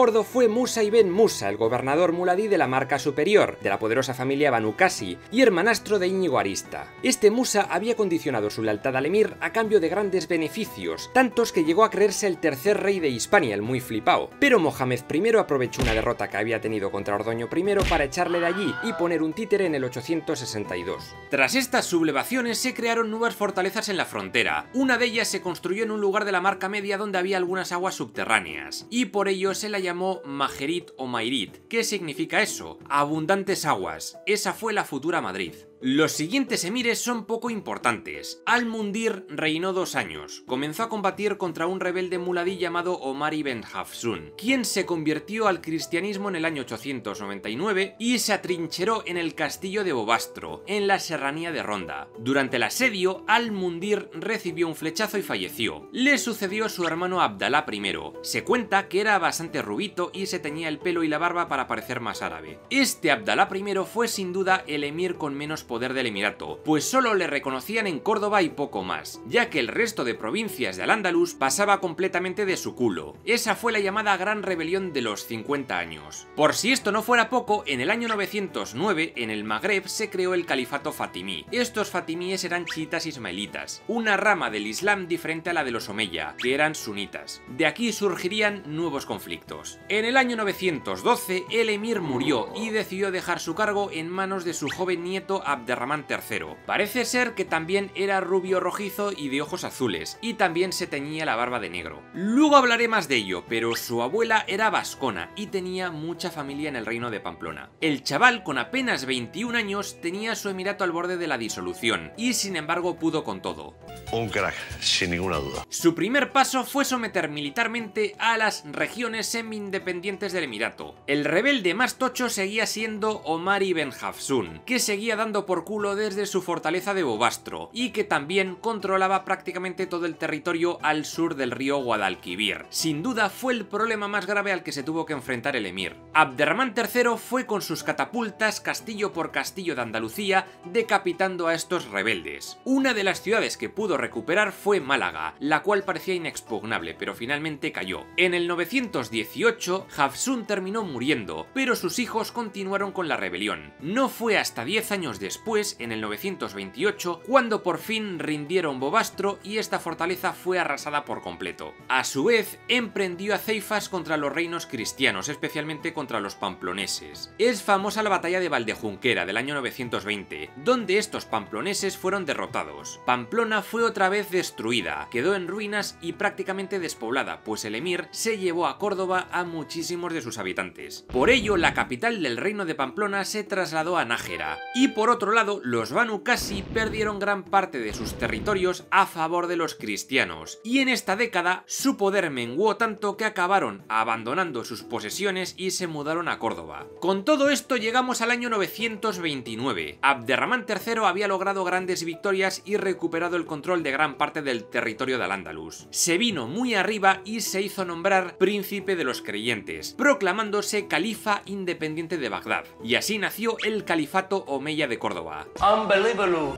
bordo fue Musa ibn Musa, el gobernador muladí de la Marca Superior, de la poderosa familia Banu Qasi, y hermanastro de Íñigo Arista. Este Musa había condicionado su lealtad al emir a cambio de grandes beneficios, tantos que llegó a creerse el tercer rey de Hispania, el muy flipao. Pero Mohamed primero aprovechó una derrota que había tenido contra Ordoño primero para echarle de allí y poner un títere en el ochocientos sesenta y dos. Tras estas sublevaciones se crearon nuevas fortalezas en la frontera. Una de ellas se construyó en un lugar de la Marca Media donde había algunas aguas subterráneas, y por ello se la llamó Majerit o Mairit. ¿Qué significa eso? Abundantes aguas. Esa fue la futura Madrid. Los siguientes emires son poco importantes. Al-Mundir reinó dos años. Comenzó a combatir contra un rebelde muladí llamado Omar ibn Hafsun, quien se convirtió al cristianismo en el año ochocientos noventa y nueve y se atrincheró en el castillo de Bobastro, en la serranía de Ronda. Durante el asedio, Al-Mundir recibió un flechazo y falleció. Le sucedió su hermano Abdalá primero. Se cuenta que era bastante rubito y se teñía el pelo y la barba para parecer más árabe. Este Abdalá primero fue sin duda el emir con menos poder del emirato, pues solo le reconocían en Córdoba y poco más, ya que el resto de provincias de Al-Ándalus pasaba completamente de su culo. Esa fue la llamada Gran Rebelión de los cincuenta años. Por si esto no fuera poco, en el año novecientos nueve, en el Magreb se creó el califato fatimí. Estos fatimíes eran chiitas ismaelitas, una rama del islam diferente a la de los omeya, que eran sunitas. De aquí surgirían nuevos conflictos. En el año novecientos doce, el emir murió y decidió dejar su cargo en manos de su joven nieto Abderramán tercero. Parece ser que también era rubio rojizo y de ojos azules, y también se teñía la barba de negro. Luego hablaré más de ello, pero su abuela era vascona y tenía mucha familia en el reino de Pamplona. El chaval, con apenas veintiún años, tenía su emirato al borde de la disolución, y sin embargo pudo con todo. Un crack, sin ninguna duda. Su primer paso fue someter militarmente a las regiones semi-independientes del emirato. El rebelde más tocho seguía siendo Omar ibn Hafsun, que seguía dando por culo desde su fortaleza de Bobastro, y que también controlaba prácticamente todo el territorio al sur del río Guadalquivir. Sin duda fue el problema más grave al que se tuvo que enfrentar el emir. Abderramán tercero fue con sus catapultas castillo por castillo de Andalucía decapitando a estos rebeldes. Una de las ciudades que pudo recuperar fue Málaga, la cual parecía inexpugnable, pero finalmente cayó. En el novecientos dieciocho, Hafsun terminó muriendo, pero sus hijos continuaron con la rebelión. No fue hasta diez años después, en el novecientos veintiocho, cuando por fin rindieron Bobastro y esta fortaleza fue arrasada por completo. A su vez, emprendió aceifas contra los reinos cristianos, especialmente contra los pamploneses. Es famosa la batalla de Valdejunquera del año novecientos veinte, donde estos pamploneses fueron derrotados. Pamplona fue otra vez destruida, quedó en ruinas y prácticamente despoblada, pues el emir se llevó a Córdoba a muchísimos de sus habitantes. Por ello, la capital del reino de Pamplona se trasladó a Nájera, y por otro lado, los Banu Qasi perdieron gran parte de sus territorios a favor de los cristianos, y en esta década su poder menguó tanto que acabaron abandonando sus posesiones y se mudaron a Córdoba. Con todo esto llegamos al año novecientos veintinueve. Abderramán tercero había logrado grandes victorias y recuperado el control de gran parte del territorio de Al-Ándalus. Se vino muy arriba y se hizo nombrar príncipe de los creyentes, proclamándose califa independiente de Bagdad, y así nació el califato omeya de Córdoba. Unbelievable.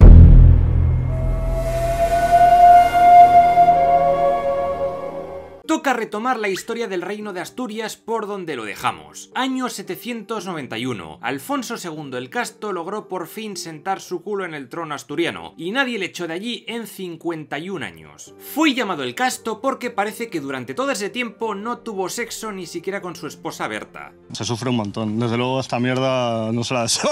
Toca retomar la historia del reino de Asturias por donde lo dejamos. Año setecientos noventa y uno. Alfonso segundo el Casto logró por fin sentar su culo en el trono asturiano, y nadie le echó de allí en cincuenta y un años. Fue llamado el Casto porque parece que durante todo ese tiempo no tuvo sexo ni siquiera con su esposa Berta. Se sufre un montón. Desde luego esta mierda no se la deseo.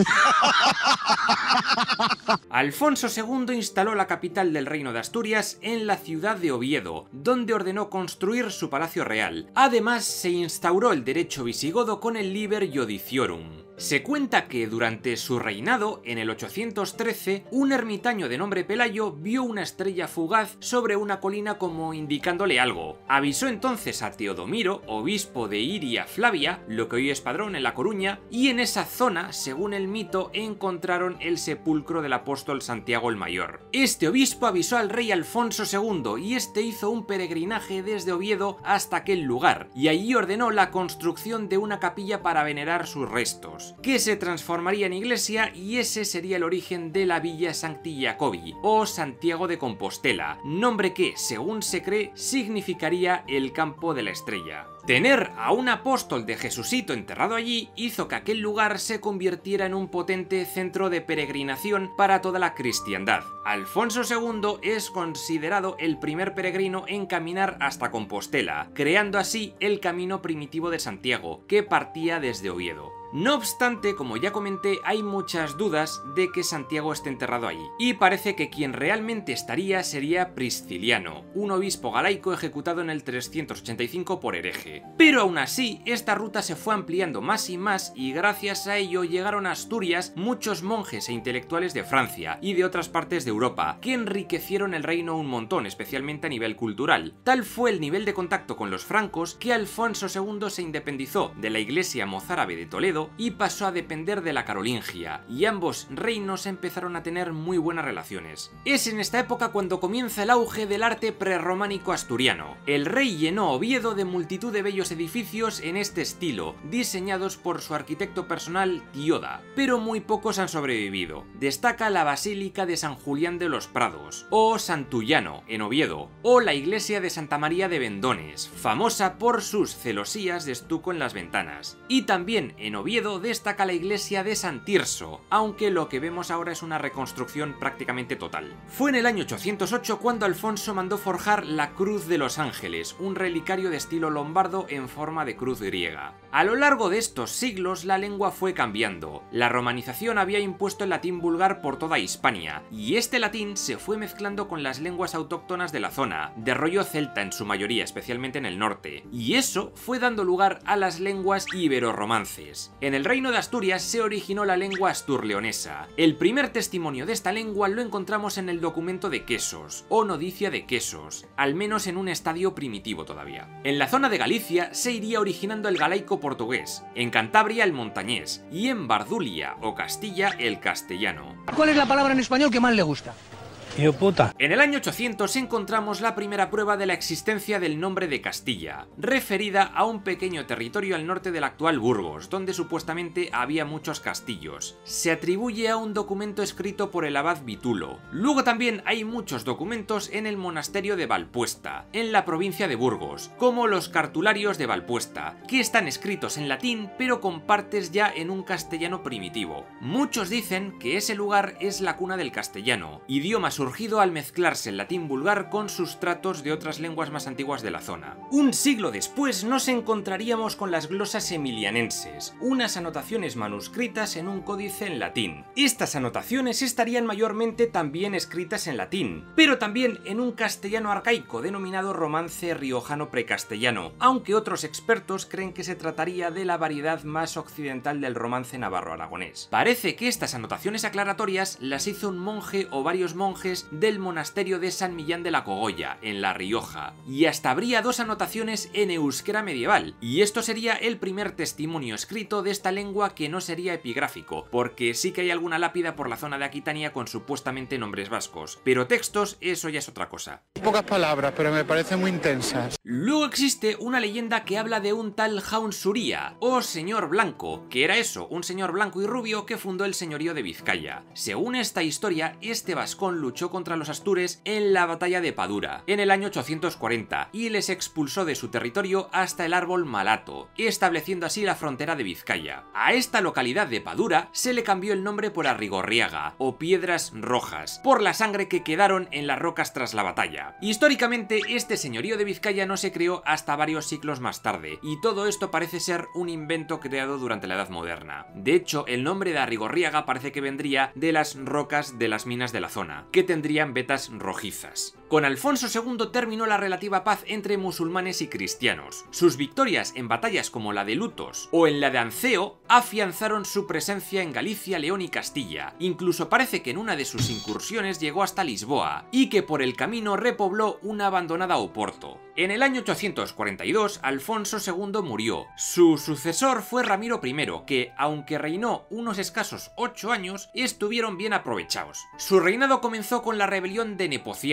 Alfonso segundo instaló la capital del reino de Asturias en la ciudad de Oviedo, donde ordenó construir su palacio real. Además, se instauró el derecho visigodo con el Liber Iudiciorum. Se cuenta que durante su reinado, en el ochocientos trece, un ermitaño de nombre Pelayo vio una estrella fugaz sobre una colina como indicándole algo. Avisó entonces a Teodomiro, obispo de Iria Flavia, lo que hoy es Padrón en La Coruña, y en esa zona, según el mito, encontraron el sepulcro del apóstol Santiago el Mayor. Este obispo avisó al rey Alfonso segundo y este hizo un peregrinaje desde Oviedo hasta aquel lugar, y allí ordenó la construcción de una capilla para venerar sus restos. cristianos, que se transformaría en iglesia, y ese sería el origen de la Villa Sancti Jacobi o Santiago de Compostela, nombre que, según se cree, significaría el campo de la estrella. Tener a un apóstol de Jesucito enterrado allí hizo que aquel lugar se convirtiera en un potente centro de peregrinación para toda la cristiandad. Alfonso segundo es considerado el primer peregrino en caminar hasta Compostela, creando así el camino primitivo de Santiago, que partía desde Oviedo. No obstante, como ya comenté, hay muchas dudas de que Santiago esté enterrado allí, y parece que quien realmente estaría sería Prisciliano, un obispo galaico ejecutado en el trescientos ochenta y cinco por hereje. Pero aún así, esta ruta se fue ampliando más y más, y gracias a ello llegaron a Asturias muchos monjes e intelectuales de Francia y de otras partes de Europa, que enriquecieron el reino un montón, especialmente a nivel cultural. Tal fue el nivel de contacto con los francos que Alfonso segundo se independizó de la iglesia mozárabe de Toledo y pasó a depender de la Carolingia, y ambos reinos empezaron a tener muy buenas relaciones. Es en esta época cuando comienza el auge del arte prerrománico asturiano. El rey llenó Oviedo de multitud de bellos edificios en este estilo, diseñados por su arquitecto personal Tioda, pero muy pocos han sobrevivido. Destaca la Basílica de San Julián de los Prados, o Santullano, en Oviedo, o la iglesia de Santa María de Vendones, famosa por sus celosías de estuco en las ventanas. Y también en Oviedo destaca la iglesia de San Tirso, aunque lo que vemos ahora es una reconstrucción prácticamente total. Fue en el año ochocientos ocho cuando Alfonso mandó forjar la Cruz de los Ángeles, un relicario de estilo lombardo en forma de cruz griega. A lo largo de estos siglos la lengua fue cambiando. La romanización había impuesto el latín vulgar por toda Hispania, y este latín se fue mezclando con las lenguas autóctonas de la zona, de rollo celta en su mayoría, especialmente en el norte, y eso fue dando lugar a las lenguas ibero-romances. En el reino de Asturias se originó la lengua asturleonesa. El primer testimonio de esta lengua lo encontramos en el documento de Quesos, o Nodicia de Quesos, al menos en un estadio primitivo todavía. En la zona de Galicia se iría originando el galaico portugués, en Cantabria el montañés, y en Bardulia o Castilla el castellano. ¿Cuál es la palabra en español que más le gusta? Hijo puta. En el año ochocientos encontramos la primera prueba de la existencia del nombre de Castilla, referida a un pequeño territorio al norte del actual Burgos, donde supuestamente había muchos castillos. Se atribuye a un documento escrito por el abad Vitulo. Luego también hay muchos documentos en el monasterio de Valpuesta, en la provincia de Burgos, como los cartularios de Valpuesta, que están escritos en latín pero con partes ya en un castellano primitivo. Muchos dicen que ese lugar es la cuna del castellano, idioma surgido al mezclarse el latín vulgar con sustratos de otras lenguas más antiguas de la zona. Un siglo después nos encontraríamos con las glosas emilianenses, unas anotaciones manuscritas en un códice en latín. Estas anotaciones estarían mayormente también escritas en latín, pero también en un castellano arcaico denominado romance riojano precastellano, aunque otros expertos creen que se trataría de la variedad más occidental del romance navarro-aragonés. Parece que estas anotaciones aclaratorias las hizo un monje o varios monjes del monasterio de San Millán de la Cogolla, en La Rioja, y hasta habría dos anotaciones en euskera medieval, y esto sería el primer testimonio escrito de esta lengua que no sería epigráfico, porque sí que hay alguna lápida por la zona de Aquitania con supuestamente nombres vascos, pero textos, eso ya es otra cosa. Pocas palabras, pero me parecen muy intensas. Luego existe una leyenda que habla de un tal Jaun Suría, o Señor Blanco, que era eso, un señor blanco y rubio que fundó el señorío de Vizcaya. Según esta historia, este vascón luchó contra los astures en la batalla de Padura, en el año ochocientos cuarenta, y les expulsó de su territorio hasta el árbol Malato, estableciendo así la frontera de Vizcaya. A esta localidad de Padura se le cambió el nombre por Arrigorriaga, o Piedras Rojas, por la sangre que quedaron en las rocas tras la batalla. Históricamente, este señorío de Vizcaya no se creó hasta varios siglos más tarde, y todo esto parece ser un invento creado durante la Edad Moderna. De hecho, el nombre de Arrigorriaga parece que vendría de las rocas de las minas de la zona, que tendrían vetas rojizas. Con Alfonso segundo terminó la relativa paz entre musulmanes y cristianos. Sus victorias en batallas como la de Lutos o en la de Anceo afianzaron su presencia en Galicia, León y Castilla. Incluso parece que en una de sus incursiones llegó hasta Lisboa y que por el camino repobló una abandonada Oporto. En el año ochocientos cuarenta y dos, Alfonso segundo murió. Su sucesor fue Ramiro primero, que, aunque reinó unos escasos ocho años, estuvieron bien aprovechados. Su reinado comenzó con la rebelión de Nepociano, cuñado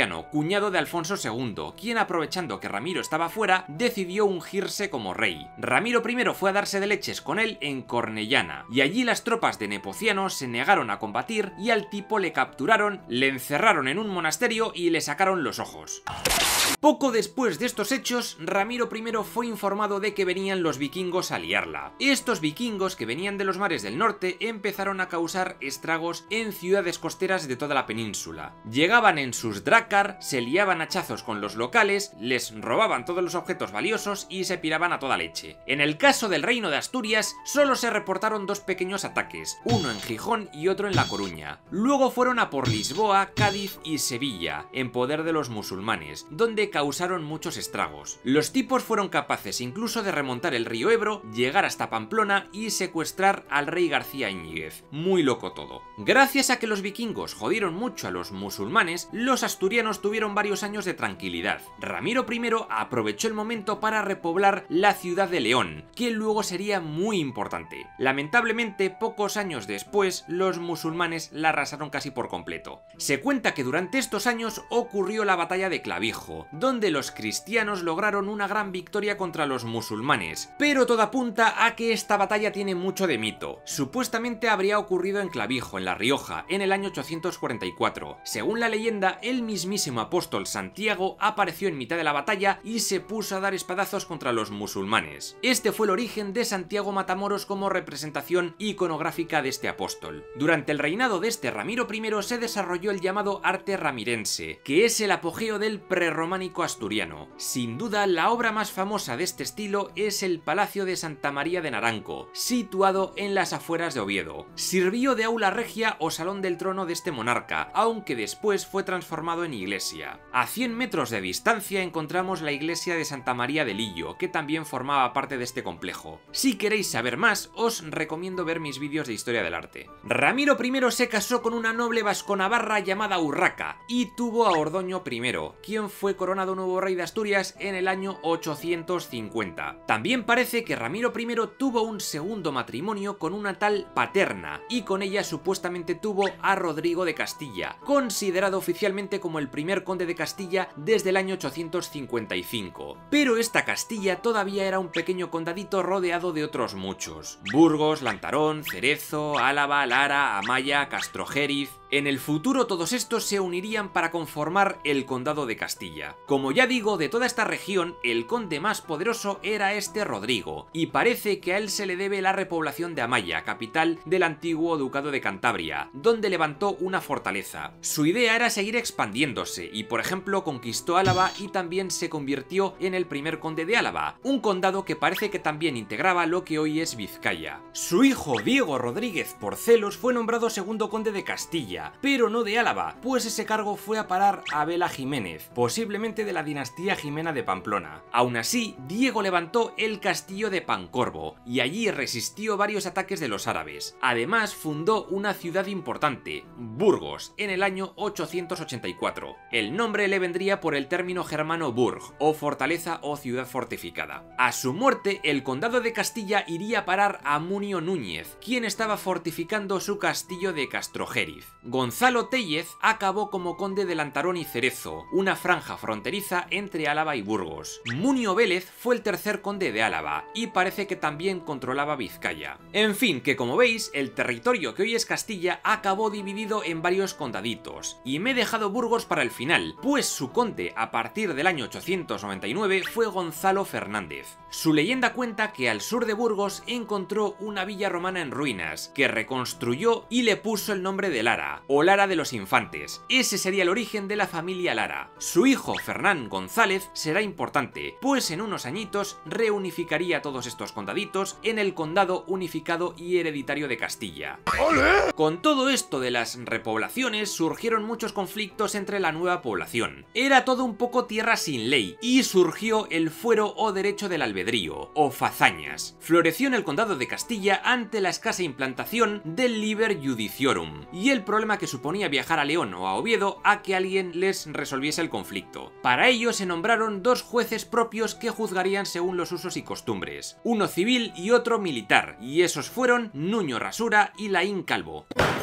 cuñado de Alfonso segundo, quien, aprovechando que Ramiro estaba fuera, decidió ungirse como rey. Ramiro primero fue a darse de leches con él en Cornellana, y allí las tropas de Nepociano se negaron a combatir y al tipo le capturaron, le encerraron en un monasterio y le sacaron los ojos. Poco después de estos hechos, Ramiro primero fue informado de que venían los vikingos a liarla. Estos vikingos, que venían de los mares del norte, empezaron a causar estragos en ciudades costeras de toda la península. Llegaban en sus drácar, se liaban a hachazos con los locales, les robaban todos los objetos valiosos y se piraban a toda leche. En el caso del reino de Asturias, solo se reportaron dos pequeños ataques, uno en Gijón y otro en La Coruña. Luego fueron a por Lisboa, Cádiz y Sevilla, en poder de los musulmanes, donde causaron muchos estragos. Los tipos fueron capaces incluso de remontar el río Ebro, llegar hasta Pamplona y secuestrar al rey García Íñiguez. Muy loco todo. Gracias a que los vikingos jodieron mucho a los musulmanes, los asturianos tuvieron varios años de tranquilidad. Ramiro primero aprovechó el momento para repoblar la ciudad de León, que luego sería muy importante. Lamentablemente, pocos años después, los musulmanes la arrasaron casi por completo. Se cuenta que durante estos años ocurrió la batalla de Clavijo, donde los cristianos lograron una gran victoria contra los musulmanes, pero todo apunta a que esta batalla tiene mucho de mito. Supuestamente habría ocurrido en Clavijo, en La Rioja, en el año ochocientos cuarenta y cuatro. Según la leyenda, el mismísimo apóstol Santiago apareció en mitad de la batalla y se puso a dar espadazos contra los musulmanes. Este fue el origen de Santiago Matamoros como representación iconográfica de este apóstol. Durante el reinado de este Ramiro primero se desarrolló el llamado arte ramirense, que es el apogeo del prerrománico asturiano. Sin duda, la obra más famosa de este estilo es el Palacio de Santa María de Naranco, situado en las afueras de Oviedo. Sirvió de aula regia o salón del trono de este monarca, aunque después fue transformado en iglesia. A cien metros de distancia encontramos la iglesia de Santa María de Lillo, que también formaba parte de este complejo. Si queréis saber más, os recomiendo ver mis vídeos de historia del arte. Ramiro primero se casó con una noble vasconavarra llamada Urraca y tuvo a Ordoño primero, quien fue coronado nuevo rey de Asturias en el año ochocientos cincuenta. También parece que Ramiro primero tuvo un segundo matrimonio con una tal Paterna, y con ella supuestamente tuvo a Rodrigo de Castilla, considerado oficialmente como el primer conde de Castilla desde el año ochocientos cincuenta y cinco. Pero esta Castilla todavía era un pequeño condadito rodeado de otros muchos: Burgos, Lantarón, Cerezo, Álava, Lara, Amaya, Castrojeriz. En el futuro todos estos se unirían para conformar el condado de Castilla. Como ya digo, de toda esta región, el conde más poderoso era este Rodrigo, y parece que a él se le debe la repoblación de Amaya, capital del antiguo ducado de Cantabria, donde levantó una fortaleza. Su idea era seguir expandiéndose, y por ejemplo conquistó Álava y también se convirtió en el primer conde de Álava, un condado que parece que también integraba lo que hoy es Vizcaya. Su hijo Diego Rodríguez Porcelos fue nombrado segundo conde de Castilla, pero no de Álava, pues ese cargo fue a parar a Bela Jiménez, posiblemente de la dinastía Jimena de Pamplona. Aún así, Diego levantó el castillo de Pancorbo, y allí resistió varios ataques de los árabes. Además, fundó una ciudad importante, Burgos, en el año ochocientos ochenta y cuatro. El nombre le vendría por el término germano burg, o fortaleza o ciudad fortificada. A su muerte, el condado de Castilla iría a parar a Munio Núñez, quien estaba fortificando su castillo de Castrojeriz. Gonzalo Téllez acabó como conde de Lantarón y Cerezo, una franja fronteriza entre Álava y Burgos. Munio Vélez fue el tercer conde de Álava, y parece que también controlaba Vizcaya. En fin, que como veis, el territorio que hoy es Castilla acabó dividido en varios condaditos, y me he dejado Burgos para el final, pues su conde a partir del año ochocientos noventa y nueve fue Gonzalo Fernández. Su leyenda cuenta que al sur de Burgos encontró una villa romana en ruinas, que reconstruyó y le puso el nombre de Lara, o Lara de los Infantes. Ese sería el origen de la familia Lara. Su hijo Fernán González será importante, pues en unos añitos reunificaría todos estos condaditos en el condado unificado y hereditario de Castilla. ¡Olé! Con todo esto de las repoblaciones surgieron muchos conflictos entre la nueva población. Era todo un poco tierra sin ley, y surgió el fuero o derecho del albedrío, o fazañas. Floreció en el condado de Castilla ante la escasa implantación del liber judiciorum, y el problema que suponía viajar a León o a Oviedo a que alguien les resolviese el conflicto. Para ello se nombraron dos jueces propios que juzgarían según los usos y costumbres, uno civil y otro militar, y esos fueron Nuño Rasura y Laín Calvo.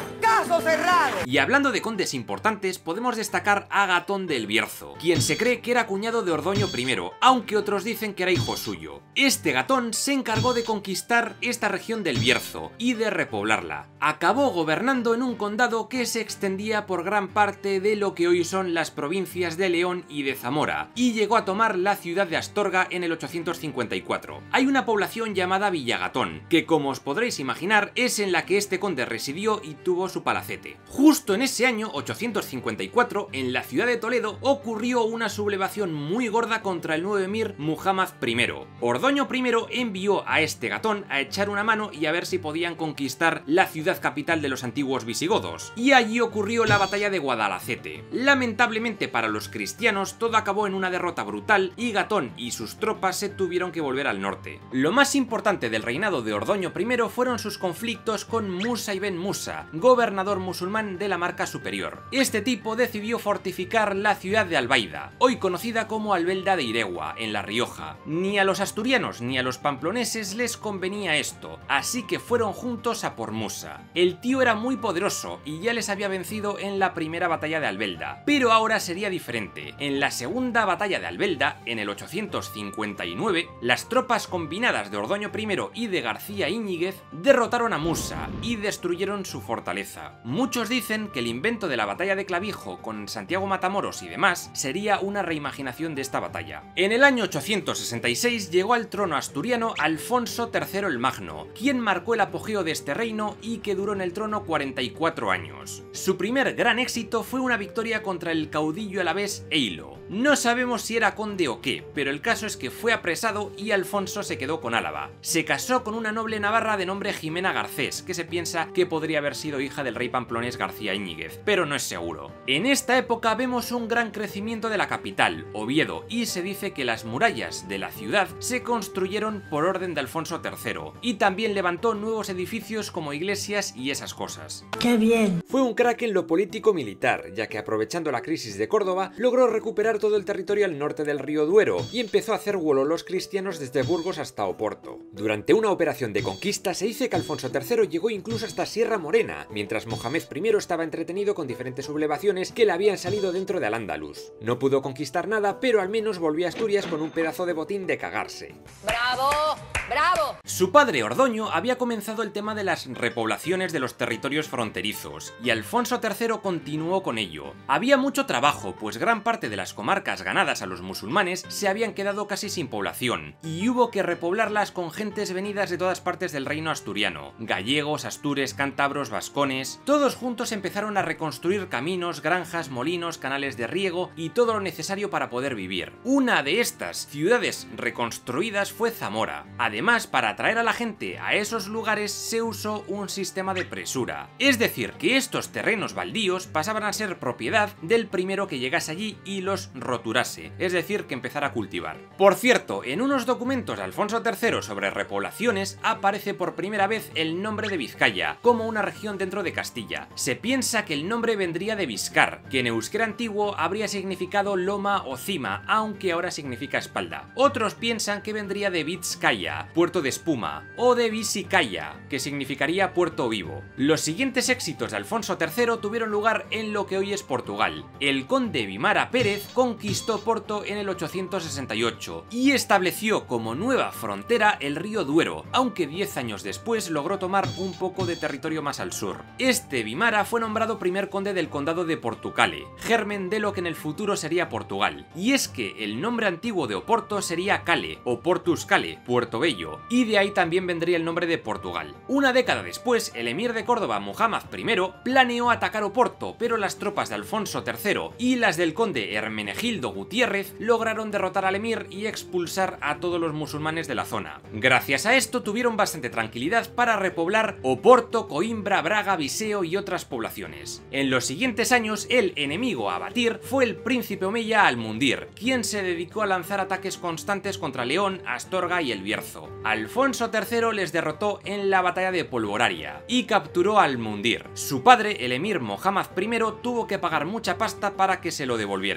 caso cerrado. Y hablando de condes importantes, podemos destacar a Gatón del Bierzo, quien se cree que era cuñado de Ordoño primero, aunque otros dicen que era hijo suyo. Este Gatón se encargó de conquistar esta región del Bierzo y de repoblarla. Acabó gobernando en un condado que se extendía por gran parte de lo que hoy son las provincias de León y de Zamora, y llegó a tomar la ciudad de Astorga en el ochocientos cincuenta y cuatro. Hay una población llamada Villagatón, que como os podréis imaginar es en la que este conde residió y tuvo su palacete. Justo en ese año, ochocientos cincuenta y cuatro, en la ciudad de Toledo ocurrió una sublevación muy gorda contra el nuevo emir Muhammad primero. Ordoño primero envió a este Gatón a echar una mano y a ver si podían conquistar la ciudad capital de los antiguos visigodos, y allí ocurrió la batalla de Guadalacete. Lamentablemente para los cristianos todo acabó en una derrota brutal y Gatón y sus tropas se tuvieron que volver al norte. Lo más importante del reinado de Ordoño primero fueron sus conflictos con Musa ibn Musa, gobernador musulmán de la Marca Superior. Este tipo decidió fortificar la ciudad de Albaida, hoy conocida como Albelda de Iregua, en La Rioja. Ni a los asturianos ni a los pamploneses les convenía esto, así que fueron juntos a por Musa. El tío era muy poderoso y ya les había vencido en la primera batalla de Albelda, pero ahora sería diferente. En la segunda batalla de Albelda, en el ochocientos cincuenta y nueve, las tropas combinadas de Ordoño primero y de García Íñiguez derrotaron a Musa y destruyeron su fortaleza. Muchos dicen que el invento de la batalla de Clavijo con Santiago Matamoros y demás sería una reimaginación de esta batalla. En el año ochocientos sesenta y seis llegó al trono asturiano Alfonso tercero el Magno, quien marcó el apogeo de este reino y que duró en el trono cuarenta y cuatro años. Su primer gran éxito fue una victoria contra el caudillo alavés Eilo. No sabemos si era conde o qué, pero el caso es que fue apresado y Alfonso se quedó con Álava. Se casó con una noble navarra de nombre Jimena Garcés, que se piensa que podría haber sido hija del rey pamplonés García Íñiguez, pero no es seguro. En esta época vemos un gran crecimiento de la capital, Oviedo, y se dice que las murallas de la ciudad se construyeron por orden de Alfonso tercero, y también levantó nuevos edificios como iglesias y esas cosas. ¡Qué bien! Fue un crack en lo político-militar, ya que aprovechando la crisis de Córdoba, logró recuperar todo el territorio al norte del río Duero y empezó a hacer huololos cristianos desde Burgos hasta Oporto. Durante una operación de conquista se dice que Alfonso tercero llegó incluso hasta Sierra Morena, mientras Mohamed primero estaba entretenido con diferentes sublevaciones que le habían salido dentro de Al-Ándalus. No pudo conquistar nada, pero al menos volvió a Asturias con un pedazo de botín de cagarse. ¡Bravo! ¡Bravo! Su padre Ordoño había comenzado el tema de las repoblaciones de los territorios fronterizos, y Alfonso tercero continuó con ello. Había mucho trabajo, pues gran parte de las comarcas ganadas a los musulmanes se habían quedado casi sin población, y hubo que repoblarlas con gentes venidas de todas partes del reino asturiano: gallegos, astures, cántabros, vascones. Todos juntos empezaron a reconstruir caminos, granjas, molinos, canales de riego y todo lo necesario para poder vivir. Una de estas ciudades reconstruidas fue Zamora. Además, para atraer a la gente a esos lugares se usó un sistema de presura, es decir, que estos terrenos baldíos pasaban a ser propiedad del primero que llegase allí y los roturase, es decir, que empezara a cultivar. Por cierto, en unos documentos de Alfonso tercero sobre repoblaciones aparece por primera vez el nombre de Vizcaya, como una región dentro de Castilla. Se piensa que el nombre vendría de Vizcar, que en euskera antiguo habría significado loma o cima, aunque ahora significa espalda. Otros piensan que vendría de Vizcaya, puerto de espuma, o de Visicaya, que significaría puerto vivo. Los siguientes éxitos de Alfonso tercero tuvieron lugar en lo que hoy es Portugal. El conde Vimara Pérez conquistó Porto en el ochocientos sesenta y ocho y estableció como nueva frontera el río Duero, aunque diez años después logró tomar un poco de territorio más al sur. Este Vimara fue nombrado primer conde del condado de Portucale, germen de lo que en el futuro sería Portugal. Y es que el nombre antiguo de Oporto sería Cale, o Portus Cale, Puerto Bello, y de ahí también vendría el nombre de Portugal. Una década después, el emir de Córdoba, Muhammad primero, planeó atacar Oporto, pero las tropas de Alfonso tercero y las del conde Hermenegildo Gutiérrez lograron derrotar al emir y expulsar a todos los musulmanes de la zona. Gracias a esto tuvieron bastante tranquilidad para repoblar Oporto, Coimbra, Braga, Viseo y otras poblaciones. En los siguientes años, el enemigo a batir fue el príncipe omeya Al-Mundir, quien se dedicó a lanzar ataques constantes contra León, Astorga y el Bierzo. Alfonso tercero les derrotó en la batalla de Polvoraria y capturó a Al-Mundir. Su padre, el emir Mohammad primero, tuvo que pagar mucha pasta para que se lo devolvieran.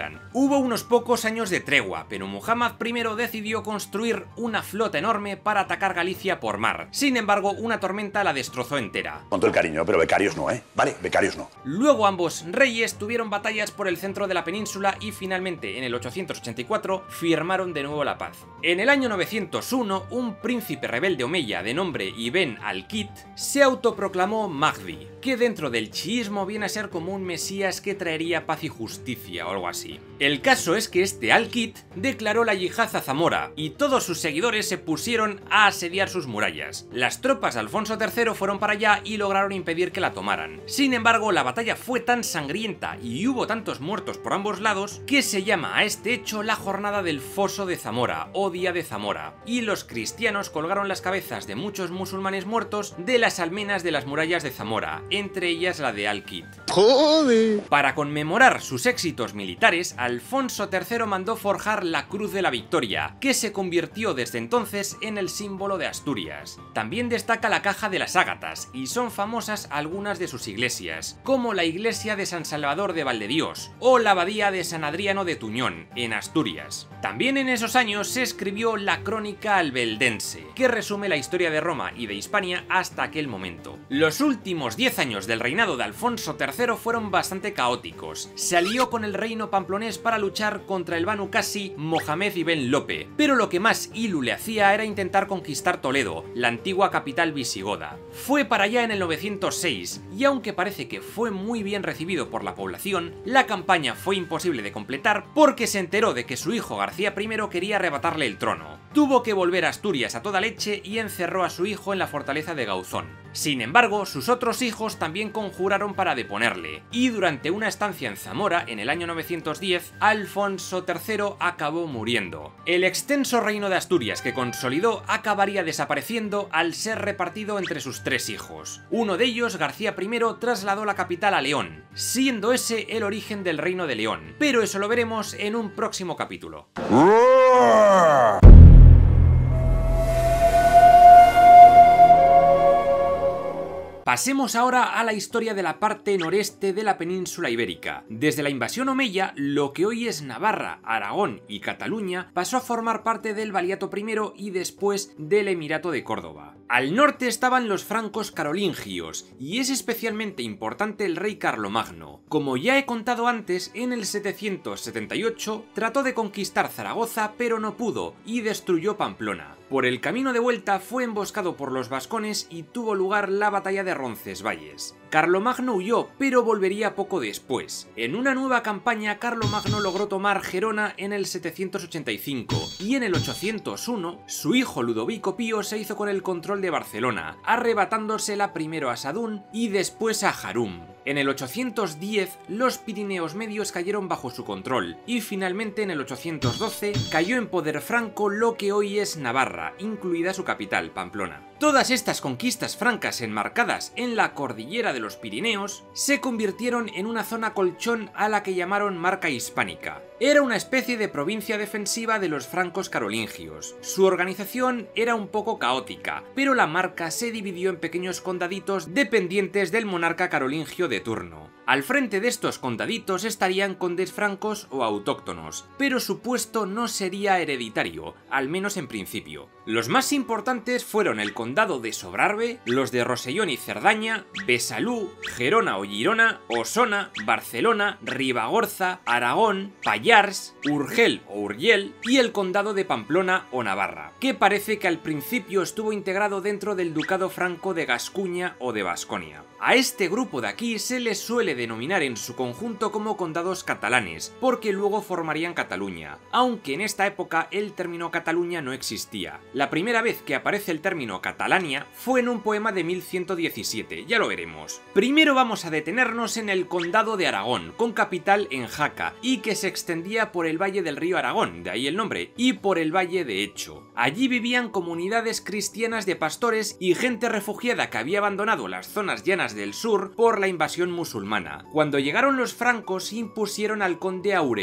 Hubo unos pocos años de tregua, pero Muhammad primero decidió construir una flota enorme para atacar Galicia por mar. Sin embargo, una tormenta la destrozó entera. Con todo el cariño, pero becarios no, ¿eh? Vale, becarios no. Luego ambos reyes tuvieron batallas por el centro de la península y finalmente en el ochocientos ochenta y cuatro firmaron de nuevo la paz. En el año novecientos uno, un príncipe rebelde omeya de nombre Ibn al-Kit se autoproclamó Mahdi, que dentro del chiismo viene a ser como un mesías que traería paz y justicia o algo así. El caso es que este al-Kit declaró la yihad a Zamora y todos sus seguidores se pusieron a asediar sus murallas. Las tropas de Alfonso tercero fueron para allá y lograron impedir que la tomaran. Sin embargo, la batalla fue tan sangrienta y hubo tantos muertos por ambos lados que se llama a este hecho la jornada del Foso de Zamora o Día de Zamora, y los cristianos colgaron las cabezas de muchos musulmanes muertos de las almenas de las murallas de Zamora, entre ellas la de al-Kit. ¡Joder! Para conmemorar sus éxitos militares, Alfonso tercero mandó forjar la Cruz de la Victoria, que se convirtió desde entonces en el símbolo de Asturias. También destaca la Caja de las Ágatas, y son famosas algunas de sus iglesias, como la iglesia de San Salvador de Valdedios o la abadía de San Adriano de Tuñón, en Asturias. También en esos años se escribió la Crónica Albeldense, que resume la historia de Roma y de Hispania hasta aquel momento. Los últimos diez años del reinado de Alfonso tercero fueron bastante caóticos. Se alió con el reino pamplonés para luchar contra el Banu Qasi Mohamed Ibn Lope, pero lo que más ilu le hacía era intentar conquistar Toledo, la antigua capital visigoda. Fue para allá en el novecientos seis, y aunque parece que fue muy bien recibido por la población, la campaña fue imposible de completar porque se enteró de que su hijo García primero quería arrebatarle el trono. Tuvo que volver a Asturias a toda leche y encerró a su hijo en la fortaleza de Gauzón. Sin embargo, sus otros hijos también conjuraron para deponerle, y durante una estancia en Zamora, en el año novecientos diez, Alfonso tercero acabó muriendo. El extenso reino de Asturias que consolidó acabaría desapareciendo al ser repartido entre sus tres hijos. Uno de ellos, García primero, trasladó la capital a León, siendo ese el origen del reino de León, pero eso lo veremos en un próximo capítulo. Pasemos ahora a la historia de la parte noreste de la península ibérica. Desde la invasión omeya, lo que hoy es Navarra, Aragón y Cataluña pasó a formar parte del Valiato primero y después del Emirato de Córdoba. Al norte estaban los francos carolingios, y es especialmente importante el rey Carlomagno. Como ya he contado antes, en el setecientos setenta y ocho trató de conquistar Zaragoza pero no pudo y destruyó Pamplona. Por el camino de vuelta fue emboscado por los vascones y tuvo lugar la batalla de Roncesvalles. Carlomagno huyó, pero volvería poco después. En una nueva campaña, Carlomagno logró tomar Gerona en el setecientos ochenta y cinco, y en el ochocientos uno, su hijo Ludovico Pío se hizo con el control de Barcelona, arrebatándosela primero a Sadún y después a Jarum. En el ochocientos diez, los Pirineos medios cayeron bajo su control, y finalmente en el ochocientos doce cayó en poder franco lo que hoy es Navarra, incluida su capital, Pamplona. Todas estas conquistas francas enmarcadas en la cordillera de los Pirineos se convirtieron en una zona colchón a la que llamaron Marca Hispánica. Era una especie de provincia defensiva de los francos carolingios. Su organización era un poco caótica, pero la marca se dividió en pequeños condaditos dependientes del monarca carolingio de turno. Al frente de estos condaditos estarían condes francos o autóctonos, pero su puesto no sería hereditario, al menos en principio. Los más importantes fueron el condado de Sobrarbe, los de Rosellón y Cerdaña, Besalú, Gerona o Girona, Osona, Barcelona, Ribagorza, Aragón, Pallars, Urgel o Urgell y el condado de Pamplona o Navarra, que parece que al principio estuvo integrado dentro del ducado franco de Gascuña o de Basconia. A este grupo de aquí se les suele denominar en su conjunto como condados catalanes, porque luego formarían Cataluña, aunque en esta época el término Cataluña no existía. La primera vez que aparece el término Catalania fue en un poema de mil ciento diecisiete, ya lo veremos. Primero vamos a detenernos en el condado de Aragón, con capital en Jaca, y que se extendía por el valle del río Aragón, de ahí el nombre, y por el valle de Echo. Allí vivían comunidades cristianas de pastores y gente refugiada que había abandonado las zonas llanas del sur por la invasión musulmana. Cuando llegaron los francos impusieron al conde Aureolo.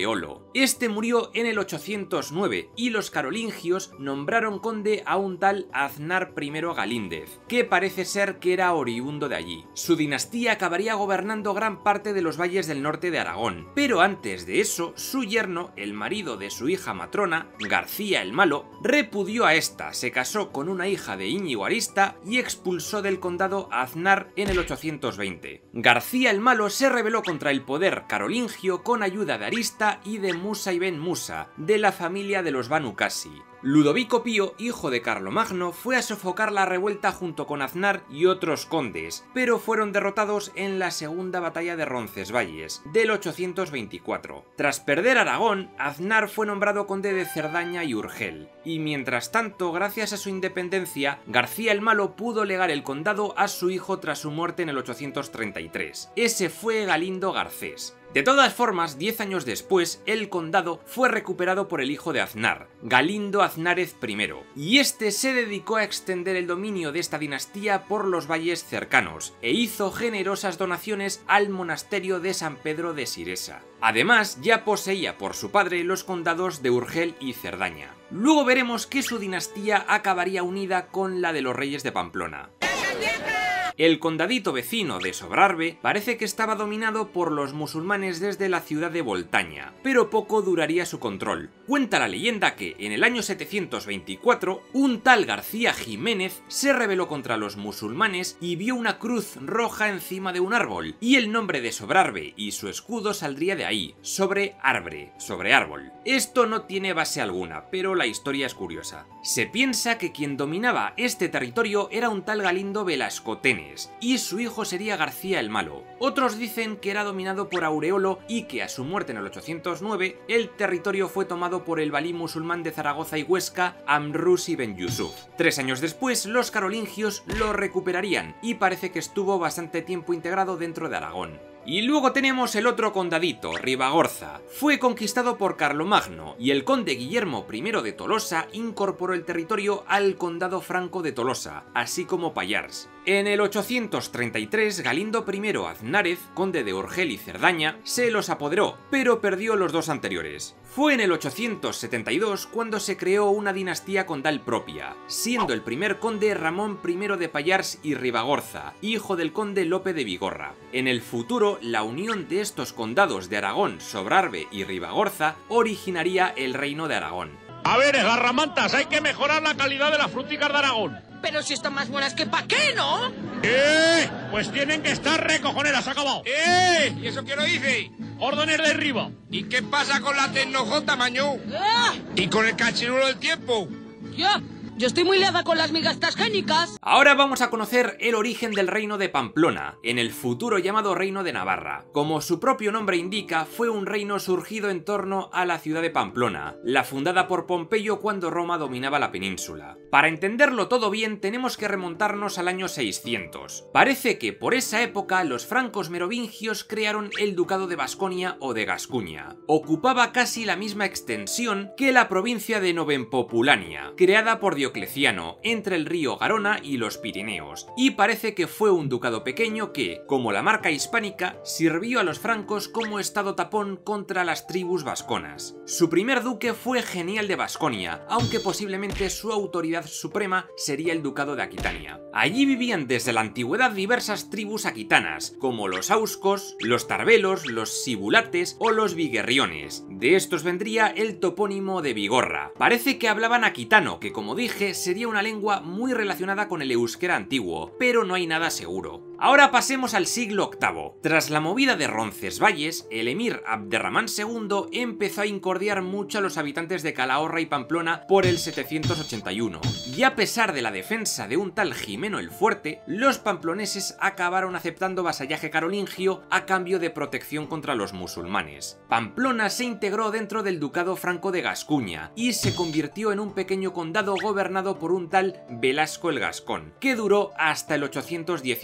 Este murió en el ochocientos nueve y los carolingios nombraron conde a un tal Aznar I Galíndez, que parece ser que era oriundo de allí. Su dinastía acabaría gobernando gran parte de los valles del norte de Aragón, pero antes de eso, su yerno, el marido de su hija matrona, García el Malo, repudió a esta, se casó con una hija de Íñigo Arista y expulsó del condado a Aznar en el ochocientos veinte. García el Malo se rebeló contra el poder carolingio con ayuda de Arista y de Musa ibn Musa, de la familia de los Banu Qasi. Ludovico Pío, hijo de Carlomagno, fue a sofocar la revuelta junto con Aznar y otros condes, pero fueron derrotados en la segunda batalla de Roncesvalles, del ochocientos veinticuatro. Tras perder Aragón, Aznar fue nombrado conde de Cerdaña y Urgel, y mientras tanto, gracias a su independencia, García el Malo pudo legar el condado a su hijo tras su muerte en el ochocientos treinta y tres. Ese fue Galindo Garcés. De todas formas, diez años después, el condado fue recuperado por el hijo de Aznar, Galindo Aznárez I, y este se dedicó a extender el dominio de esta dinastía por los valles cercanos, e hizo generosas donaciones al monasterio de San Pedro de Siresa. Además, ya poseía por su padre los condados de Urgel y Cerdaña. Luego veremos que su dinastía acabaría unida con la de los reyes de Pamplona. El condadito vecino de Sobrarbe parece que estaba dominado por los musulmanes desde la ciudad de Voltaña, pero poco duraría su control. Cuenta la leyenda que, en el año setecientos veinticuatro, un tal García Jiménez se rebeló contra los musulmanes y vio una cruz roja encima de un árbol, y el nombre de Sobrarbe y su escudo saldría de ahí, sobre arbre, sobre árbol. Esto no tiene base alguna, pero la historia es curiosa. Se piensa que quien dominaba este territorio era un tal Galindo Velascotenes, y su hijo sería García el Malo. Otros dicen que era dominado por Aureolo y que a su muerte en el ochocientos nueve el territorio fue tomado por el valí musulmán de Zaragoza y Huesca, Amrus ibn Yusuf. Tres años después los carolingios lo recuperarían y parece que estuvo bastante tiempo integrado dentro de Aragón. Y luego tenemos el otro condadito, Ribagorza. Fue conquistado por Carlomagno y el conde Guillermo I de Tolosa incorporó el territorio al condado franco de Tolosa, así como Pallars. En el ochocientos treinta y tres, Galindo I Aznárez, conde de Urgel y Cerdaña, se los apoderó, pero perdió los dos anteriores. Fue en el ochocientos setenta y dos cuando se creó una dinastía condal propia, siendo el primer conde Ramón I de Pallars y Ribagorza, hijo del conde Lope de Vigorra. En el futuro, la unión de estos condados de Aragón, Sobrarbe y Ribagorza originaría el reino de Aragón. A ver, esgarramantas, hay que mejorar la calidad de las fruticas de Aragón. Pero si están más buenas que pa' qué, ¿no? ¡Eh! Pues tienen que estar recojoneras, acabado. ¡Eh! ¿Y eso qué lo dice? ¡Órdenes de arriba! ¿Y qué pasa con la tecnojota, maño? ¡Ah! ¿Y con el cachirulo del tiempo? ¡Ya! Yo estoy muy liada con las migas tascénicas. Ahora vamos a conocer el origen del reino de Pamplona, en el futuro llamado Reino de Navarra. Como su propio nombre indica, fue un reino surgido en torno a la ciudad de Pamplona, la fundada por Pompeyo cuando Roma dominaba la península. Para entenderlo todo bien, tenemos que remontarnos al año seiscientos. Parece que por esa época los francos merovingios crearon el ducado de Basconia o de Gascuña. Ocupaba casi la misma extensión que la provincia de Novempopulania, creada por Diocleciano entre el río Garona y los Pirineos, y parece que fue un ducado pequeño que, como la marca hispánica, sirvió a los francos como estado tapón contra las tribus vasconas. Su primer duque fue Genial de Basconia, aunque posiblemente su autoridad suprema sería el ducado de Aquitania. Allí vivían desde la antigüedad diversas tribus aquitanas, como los auscos, los tarbelos, los sibulates o los viguerriones. De estos vendría el topónimo de Vigorra. Parece que hablaban aquitano, que como dije, sería una lengua muy relacionada con el euskera antiguo, pero no hay nada seguro. Ahora pasemos al siglo octavo. Tras la movida de Roncesvalles, el emir Abderramán segundo empezó a incordiar mucho a los habitantes de Calahorra y Pamplona por el setecientos ochenta y uno, y a pesar de la defensa de un tal Jimeno el Fuerte, los pamploneses acabaron aceptando vasallaje carolingio a cambio de protección contra los musulmanes. Pamplona se integró dentro del ducado franco de Gascuña y se convirtió en un pequeño condado gobernado por un tal Velasco el Gascón, que duró hasta el ochocientos dieciséis,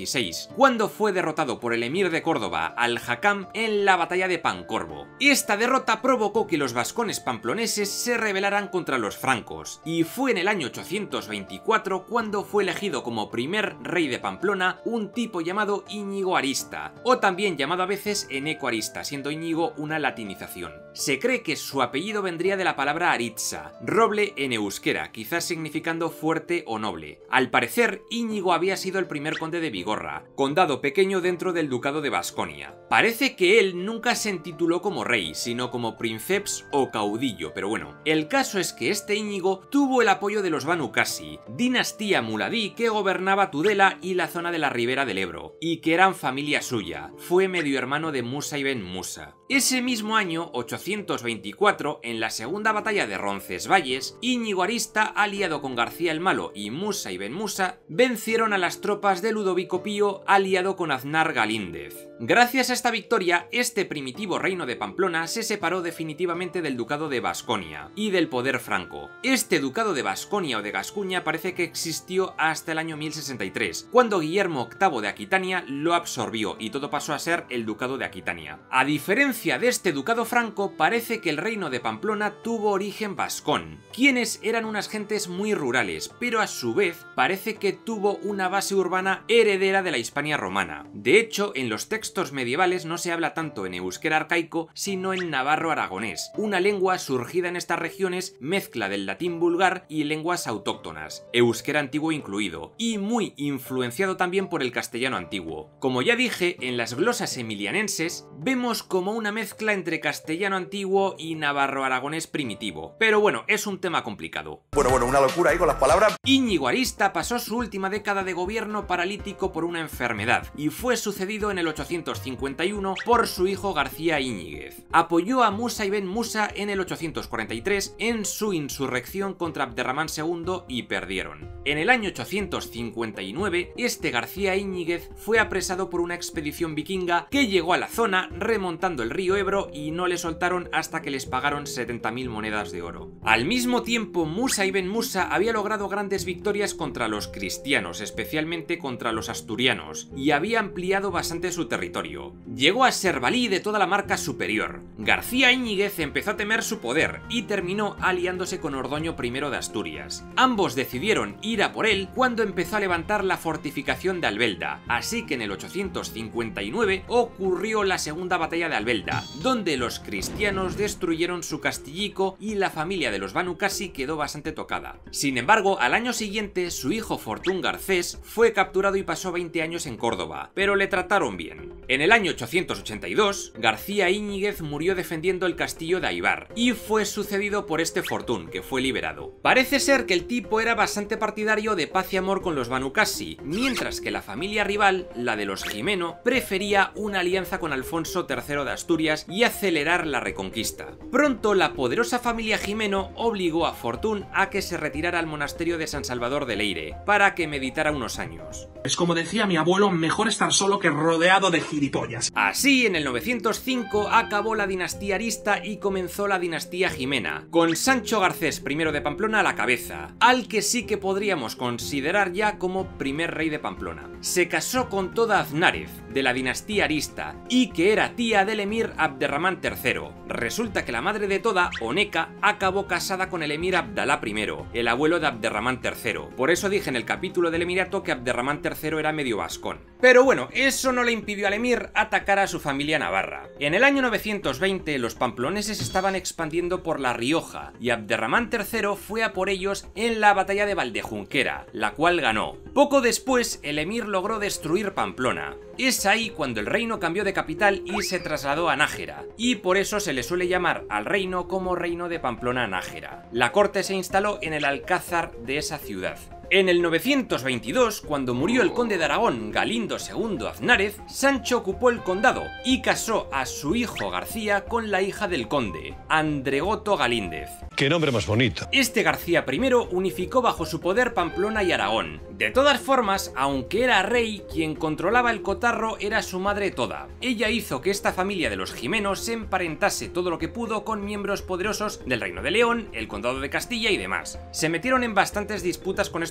Leganés, cuando fue derrotado por el emir de Córdoba, Al-Hakam, en la batalla de Pancorbo. Esta derrota provocó que los vascones pamploneses se rebelaran contra los francos, y fue en el año ochocientos veinticuatro cuando fue elegido como primer rey de Pamplona un tipo llamado Íñigo Arista, o también llamado a veces Eneco Arista, siendo Íñigo una latinización. Se cree que su apellido vendría de la palabra aritza, roble en euskera, quizás significando fuerte o noble. Al parecer, Íñigo había sido el primer conde de Vigorra, condado pequeño dentro del ducado de Vasconia. Parece que él nunca se intituló como rey, sino como princeps o caudillo, pero bueno. El caso es que este Íñigo tuvo el apoyo de los Banu Qasi, dinastía muladí que gobernaba Tudela y la zona de la ribera del Ebro, y que eran familia suya. Fue medio hermano de Musa ibn Musa. Ese mismo año, ochocientos veinticuatro, en la segunda batalla de Roncesvalles, Íñigo Arista, aliado con García el Malo y Musa ibn Musa, vencieron a las tropas de Ludovico Pío, aliado con Aznar Galíndez. Gracias a esta victoria, este primitivo reino de Pamplona se separó definitivamente del ducado de Vasconia y del poder franco. Este ducado de Vasconia o de Gascuña parece que existió hasta el año mil sesenta y tres, cuando Guillermo octavo de Aquitania lo absorbió y todo pasó a ser el ducado de Aquitania. A diferencia de este ducado franco, parece que el reino de Pamplona tuvo origen vascón, quienes eran unas gentes muy rurales, pero a su vez parece que tuvo una base urbana heredera de la Hispania romana. De hecho, en los textos textos medievales no se habla tanto en euskera arcaico, sino en navarro aragonés, una lengua surgida en estas regiones, mezcla del latín vulgar y lenguas autóctonas, euskera antiguo incluido, y muy influenciado también por el castellano antiguo. Como ya dije, en las glosas emilianenses vemos como una mezcla entre castellano antiguo y navarro aragonés primitivo, pero bueno, es un tema complicado. Bueno, bueno, una locura ahí con las palabras. Íñigo Arista pasó su última década de gobierno paralítico por una enfermedad, y fue sucedido en el ochocientos cincuenta y uno por su hijo García Íñiguez. Apoyó a Musa ibn Musa en el ochocientos cuarenta y tres en su insurrección contra Abderramán segundo y perdieron. En el año ochocientos cincuenta y nueve, este García Íñiguez fue apresado por una expedición vikinga que llegó a la zona remontando el río Ebro y no le soltaron hasta que les pagaron setenta mil monedas de oro. Al mismo tiempo, Musa ibn Musa había logrado grandes victorias contra los cristianos, especialmente contra los asturianos, y había ampliado bastante su territorio. Llegó a ser valí de toda la marca superior. García Íñiguez empezó a temer su poder y terminó aliándose con Ordoño primero de Asturias. Ambos decidieron ir a por él cuando empezó a levantar la fortificación de Albelda, así que en el ochocientos cincuenta y nueve ocurrió la segunda batalla de Albelda, donde los cristianos destruyeron su castillico y la familia de los Banu Qasi quedó bastante tocada. Sin embargo, al año siguiente su hijo Fortún Garcés fue capturado y pasó veinte años en Córdoba, pero le trataron bien. En el año ochocientos ochenta y dos, García Íñiguez murió defendiendo el castillo de Aibar y fue sucedido por este Fortún, que fue liberado. Parece ser que el tipo era bastante partidario de paz y amor con los Banu Qasi, mientras que la familia rival, la de los Jimeno, prefería una alianza con Alfonso tercero de Asturias y acelerar la reconquista. Pronto la poderosa familia Jimeno obligó a Fortún a que se retirara al monasterio de San Salvador de Leire, para que meditara unos años. Es como decía mi abuelo, mejor estar solo que rodeado de gilipollas. Así, en el novecientos cinco acabó la dinastía Arista y comenzó la dinastía Jimena, con Sancho Garcés primero de Pamplona a la cabeza, al que sí que podríamos considerar ya como primer rey de Pamplona. Se casó con Toda Aznárez, de la dinastía Arista, y que era tía del emir Abderramán tercero. Resulta que la madre de Toda, Oneca, acabó casada con el emir Abdalá primero, el abuelo de Abderramán tercero. Por eso dije en el capítulo del emirato que Abderramán tercero era medio vascón. Pero bueno, eso no le impidió al emir atacar a su familia navarra. En el año novecientos veinte, los pamploneses estaban expandiendo por La Rioja, y Abderramán tercero fue a por ellos en la batalla de Valdejunquera, la cual ganó. Poco después, el emir logró destruir Pamplona. Es ahí cuando el reino cambió de capital y se trasladó a Nájera, y por eso se le suele llamar al reino como Reino de Pamplona-Nájera. La corte se instaló en el alcázar de esa ciudad. En el novecientos veintidós, cuando murió el conde de Aragón, Galindo segundo Aznárez, Sancho ocupó el condado y casó a su hijo García con la hija del conde, Andregoto Galíndez. ¡Qué nombre más bonito! Este García primero unificó bajo su poder Pamplona y Aragón. De todas formas, aunque era rey, quien controlaba el cotarro era su madre Toda. Ella hizo que esta familia de los Jimenos se emparentase todo lo que pudo con miembros poderosos del Reino de León, el Condado de Castilla y demás. Se metieron en bastantes disputas con estos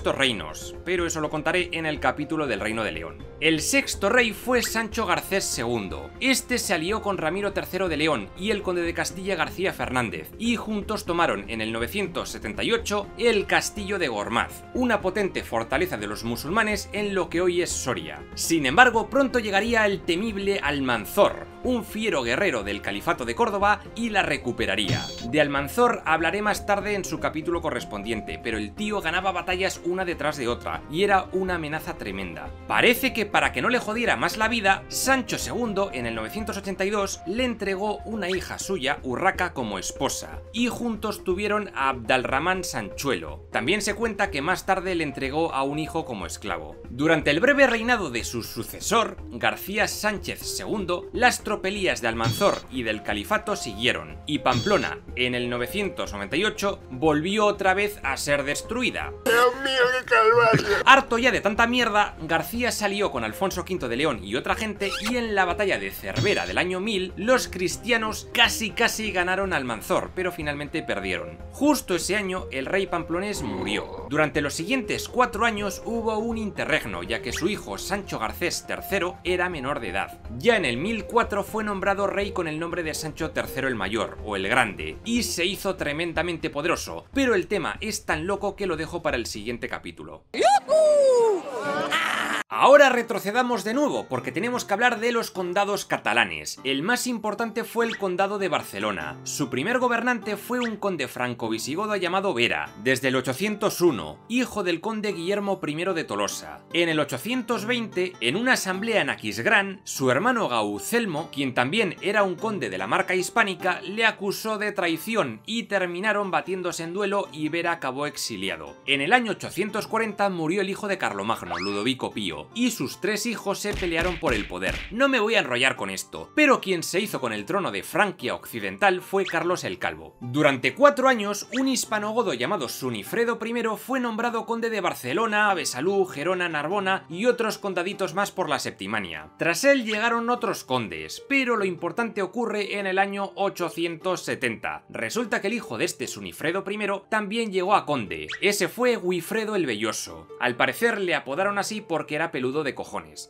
estos reinos, pero eso lo contaré en el capítulo del Reino de León. El sexto rey fue Sancho Garcés segundo. Este se alió con Ramiro tercero de León y el conde de Castilla García Fernández, y juntos tomaron en el novecientos setenta y ocho el castillo de Gormaz, una potente fortaleza de los musulmanes en lo que hoy es Soria. Sin embargo, pronto llegaría el temible Almanzor, un fiero guerrero del Califato de Córdoba, y la recuperaría. De Almanzor hablaré más tarde en su capítulo correspondiente, pero el tío ganaba batallas una detrás de otra y era una amenaza tremenda. Parece que para que no le jodiera más la vida, Sancho segundo en el novecientos ochenta y dos le entregó una hija suya, Urraca, como esposa, y juntos tuvieron a Abdalrahman Sanchuelo. También se cuenta que más tarde le entregó a un hijo como esclavo. Durante el breve reinado de su sucesor, García Sánchez segundo, las tropelías de Almanzor y del Califato siguieron, y Pamplona, en el novecientos noventa y ocho, volvió otra vez a ser destruida. ¡Dios mío, qué calvario! Harto ya de tanta mierda, García salió con Alfonso quinto de León y otra gente, y en la batalla de Cervera del año mil, los cristianos casi casi ganaron a Almanzor, pero finalmente perdieron. Justo ese año, el rey pamplonés murió. Durante los siguientes cuatro años hubo un interregno, ya que su hijo Sancho Garcés tercero era menor de edad. Ya en el mil cuatro fue nombrado rey con el nombre de Sancho tercero el Mayor, o el Grande, y se hizo tremendamente poderoso, pero el tema es tan loco que lo dejo para el siguiente capítulo. Ahora retrocedamos de nuevo, porque tenemos que hablar de los condados catalanes. El más importante fue el condado de Barcelona. Su primer gobernante fue un conde franco-visigodo llamado Vera, desde el ochocientos uno, hijo del conde Guillermo primero de Tolosa. En el ochocientos veinte, en una asamblea en Aquisgrán, su hermano Gaucelmo, quien también era un conde de la Marca Hispánica, le acusó de traición y terminaron batiéndose en duelo y Vera acabó exiliado. En el año ochocientos cuarenta murió el hijo de Carlomagno, Ludovico Pío, y sus tres hijos se pelearon por el poder. No me voy a enrollar con esto, pero quien se hizo con el trono de Francia Occidental fue Carlos el Calvo. Durante cuatro años, un hispanogodo llamado Sunifredo primero fue nombrado conde de Barcelona, Besalú, Gerona, Narbona y otros condaditos más por la Septimania. Tras él llegaron otros condes, pero lo importante ocurre en el año ochocientos setenta. Resulta que el hijo de este Sunifredo primero también llegó a conde. Ese fue Guifredo el Velloso. Al parecer le apodaron así porque era peludo de cojones.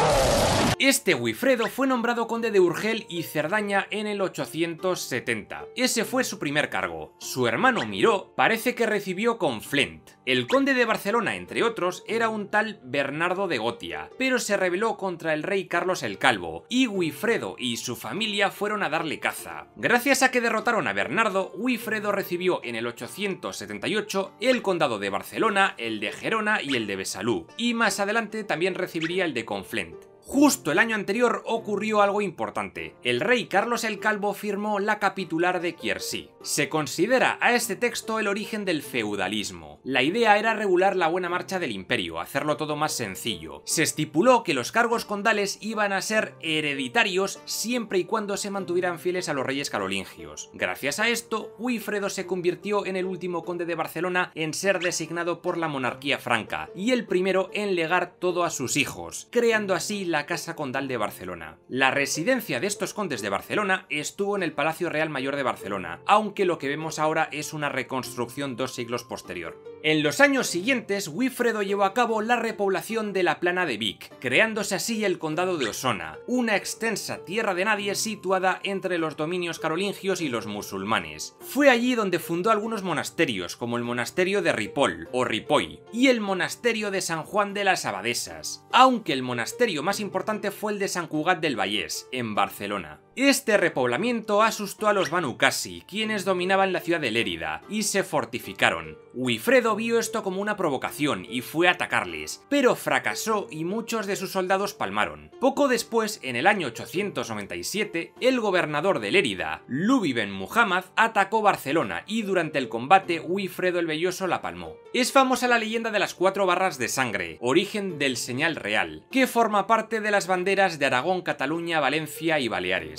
Este Guifredo fue nombrado conde de Urgel y Cerdaña en el ochocientos setenta. Ese fue su primer cargo. Su hermano Miró parece que recibió Conflent. El conde de Barcelona, entre otros, era un tal Bernardo de Gotia, pero se rebeló contra el rey Carlos el Calvo, y Guifredo y su familia fueron a darle caza. Gracias a que derrotaron a Bernardo, Guifredo recibió en el ochocientos setenta y ocho el condado de Barcelona, el de Gerona y el de Besalú, y más adelante también recibiría el de Conflent. Justo el año anterior ocurrió algo importante. El rey Carlos el Calvo firmó la Capitular de Quiersí. Se considera a este texto el origen del feudalismo. La idea era regular la buena marcha del imperio, hacerlo todo más sencillo. Se estipuló que los cargos condales iban a ser hereditarios siempre y cuando se mantuvieran fieles a los reyes carolingios. Gracias a esto, Guifredo se convirtió en el último conde de Barcelona en ser designado por la monarquía franca, y el primero en legar todo a sus hijos, creando así la la Casa Condal de Barcelona. La residencia de estos condes de Barcelona estuvo en el Palacio Real Mayor de Barcelona, aunque lo que vemos ahora es una reconstrucción dos siglos posterior. En los años siguientes, Guifredo llevó a cabo la repoblación de la Plana de Vic, creándose así el condado de Osona, una extensa tierra de nadie situada entre los dominios carolingios y los musulmanes. Fue allí donde fundó algunos monasterios, como el monasterio de Ripoll o Ripoll y el monasterio de San Juan de las Abadesas, aunque el monasterio más importante fue el de San Cugat del Vallès, en Barcelona. Este repoblamiento asustó a los Banu Qasi, quienes dominaban la ciudad de Lérida, y se fortificaron. Guifredo vio esto como una provocación y fue a atacarles, pero fracasó y muchos de sus soldados palmaron. Poco después, en el año ochocientos noventa y siete, el gobernador de Lérida, Lubi ben Muhammad, atacó Barcelona y durante el combate Guifredo el Velloso la palmó. Es famosa la leyenda de las cuatro barras de sangre, origen del señal real, que forma parte de las banderas de Aragón, Cataluña, Valencia y Baleares.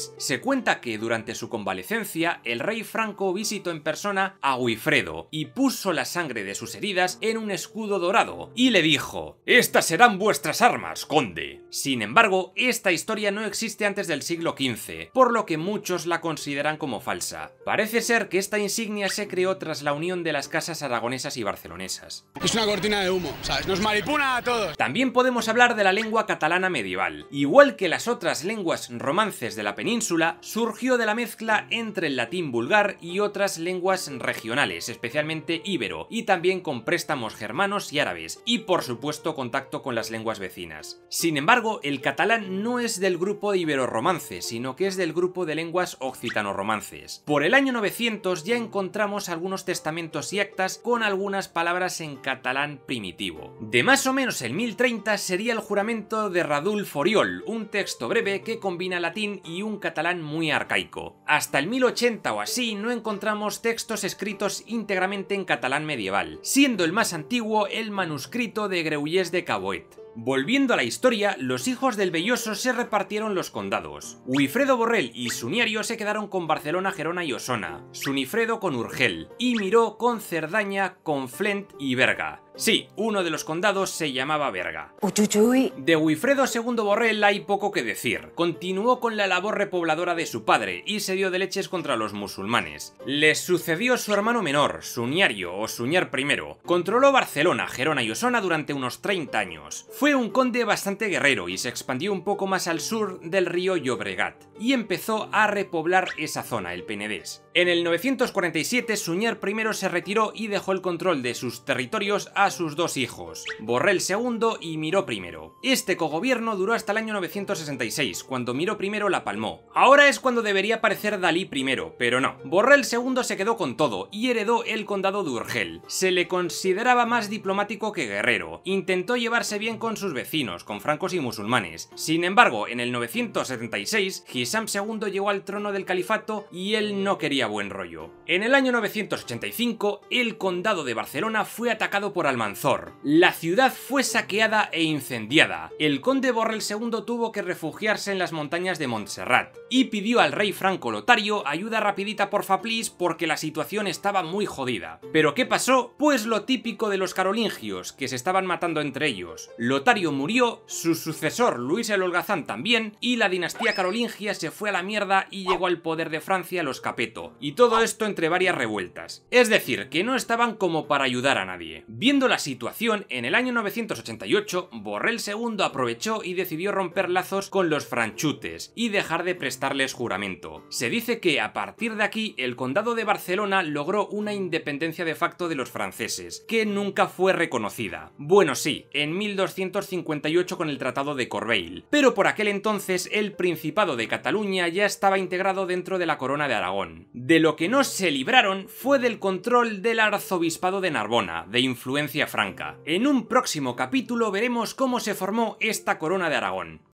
musulmanes. Se cuenta que durante su convalecencia el rey franco visitó en persona a Wifredo y puso la sangre de sus heridas en un escudo dorado y le dijo: «Estas serán vuestras armas, conde». Sin embargo, esta historia no existe antes del siglo quince, por lo que muchos la consideran como falsa. Parece ser que esta insignia se creó tras la unión de las casas aragonesas y barcelonesas. Es una cortina de humo, ¿sabes? Nos maripuna a todos. También podemos hablar de la lengua catalana medieval. Igual que las otras lenguas romances de la península, surgió de la mezcla entre el latín vulgar y otras lenguas regionales, especialmente íbero, y también con préstamos germanos y árabes, y por supuesto contacto con las lenguas vecinas. Sin embargo, el catalán no es del grupo de ibero-romance, sino que es del grupo de lenguas occitano-romances. Por el año novecientos ya encontramos algunos testamentos y actas con algunas palabras en catalán primitivo. De más o menos el mil treinta sería el juramento de Radulf Oriol, un texto breve que combina latín y un catalán muy arcaico. Hasta el mil ochenta o así no encontramos textos escritos íntegramente en catalán medieval, siendo el más antiguo el manuscrito de Greullers de Caboet. Volviendo a la historia, los hijos del Belloso se repartieron los condados. Wifredo Borrell y Suniario se quedaron con Barcelona, Gerona y Osona, Sunifredo con Urgel, y Miró con Cerdaña, Conflent y Berga. Sí, uno de los condados se llamaba Berga. Uchuchuy. De Wifredo segundo Borrell hay poco que decir. Continuó con la labor repobladora de su padre y se dio de leches contra los musulmanes. Les sucedió su hermano menor, Suniario o Suñar primero. Controló Barcelona, Gerona y Osona durante unos treinta años. Fue un conde bastante guerrero y se expandió un poco más al sur del río Llobregat y empezó a repoblar esa zona, el Penedés. En el novecientos cuarenta y siete Suñer primero se retiró y dejó el control de sus territorios a sus dos hijos, Borrell segundo y Miró primero. Este cogobierno duró hasta el año novecientos sesenta y seis, cuando Miró primero la palmó. Ahora es cuando debería aparecer Dalí primero, pero no. Borrell segundo se quedó con todo y heredó el condado de Urgel. Se le consideraba más diplomático que guerrero. Intentó llevarse bien con sus vecinos, con francos y musulmanes. Sin embargo, en el novecientos setenta y seis, Hisam segundo llegó al trono del califato y él no quería buen rollo. En el año novecientos ochenta y cinco, el condado de Barcelona fue atacado por Almanzor. La ciudad fue saqueada e incendiada. El conde Borrell segundo tuvo que refugiarse en las montañas de Montserrat y pidió al rey franco Lotario ayuda rapidita porfa please porque la situación estaba muy jodida. ¿Pero qué pasó? Pues lo típico de los carolingios, que se estaban matando entre ellos. Lotario murió, su sucesor Luis el Holgazán también, y la dinastía carolingia se fue a la mierda y llegó al poder de Francia los Capeto, y todo esto entre varias revueltas. Es decir, que no estaban como para ayudar a nadie. Viendo la situación, en el año novecientos ochenta y ocho, Borrell segundo aprovechó y decidió romper lazos con los franchutes y dejar de prestarles juramento. Se dice que a partir de aquí el condado de Barcelona logró una independencia de facto de los franceses, que nunca fue reconocida. Bueno sí, en mil doscientos cincuenta y ocho con el Tratado de Corbeil, pero por aquel entonces el Principado de Cataluña ya estaba integrado dentro de la Corona de Aragón. De lo que no se libraron fue del control del Arzobispado de Narbona, de influencia franca. En un próximo capítulo veremos cómo se formó esta Corona de Aragón.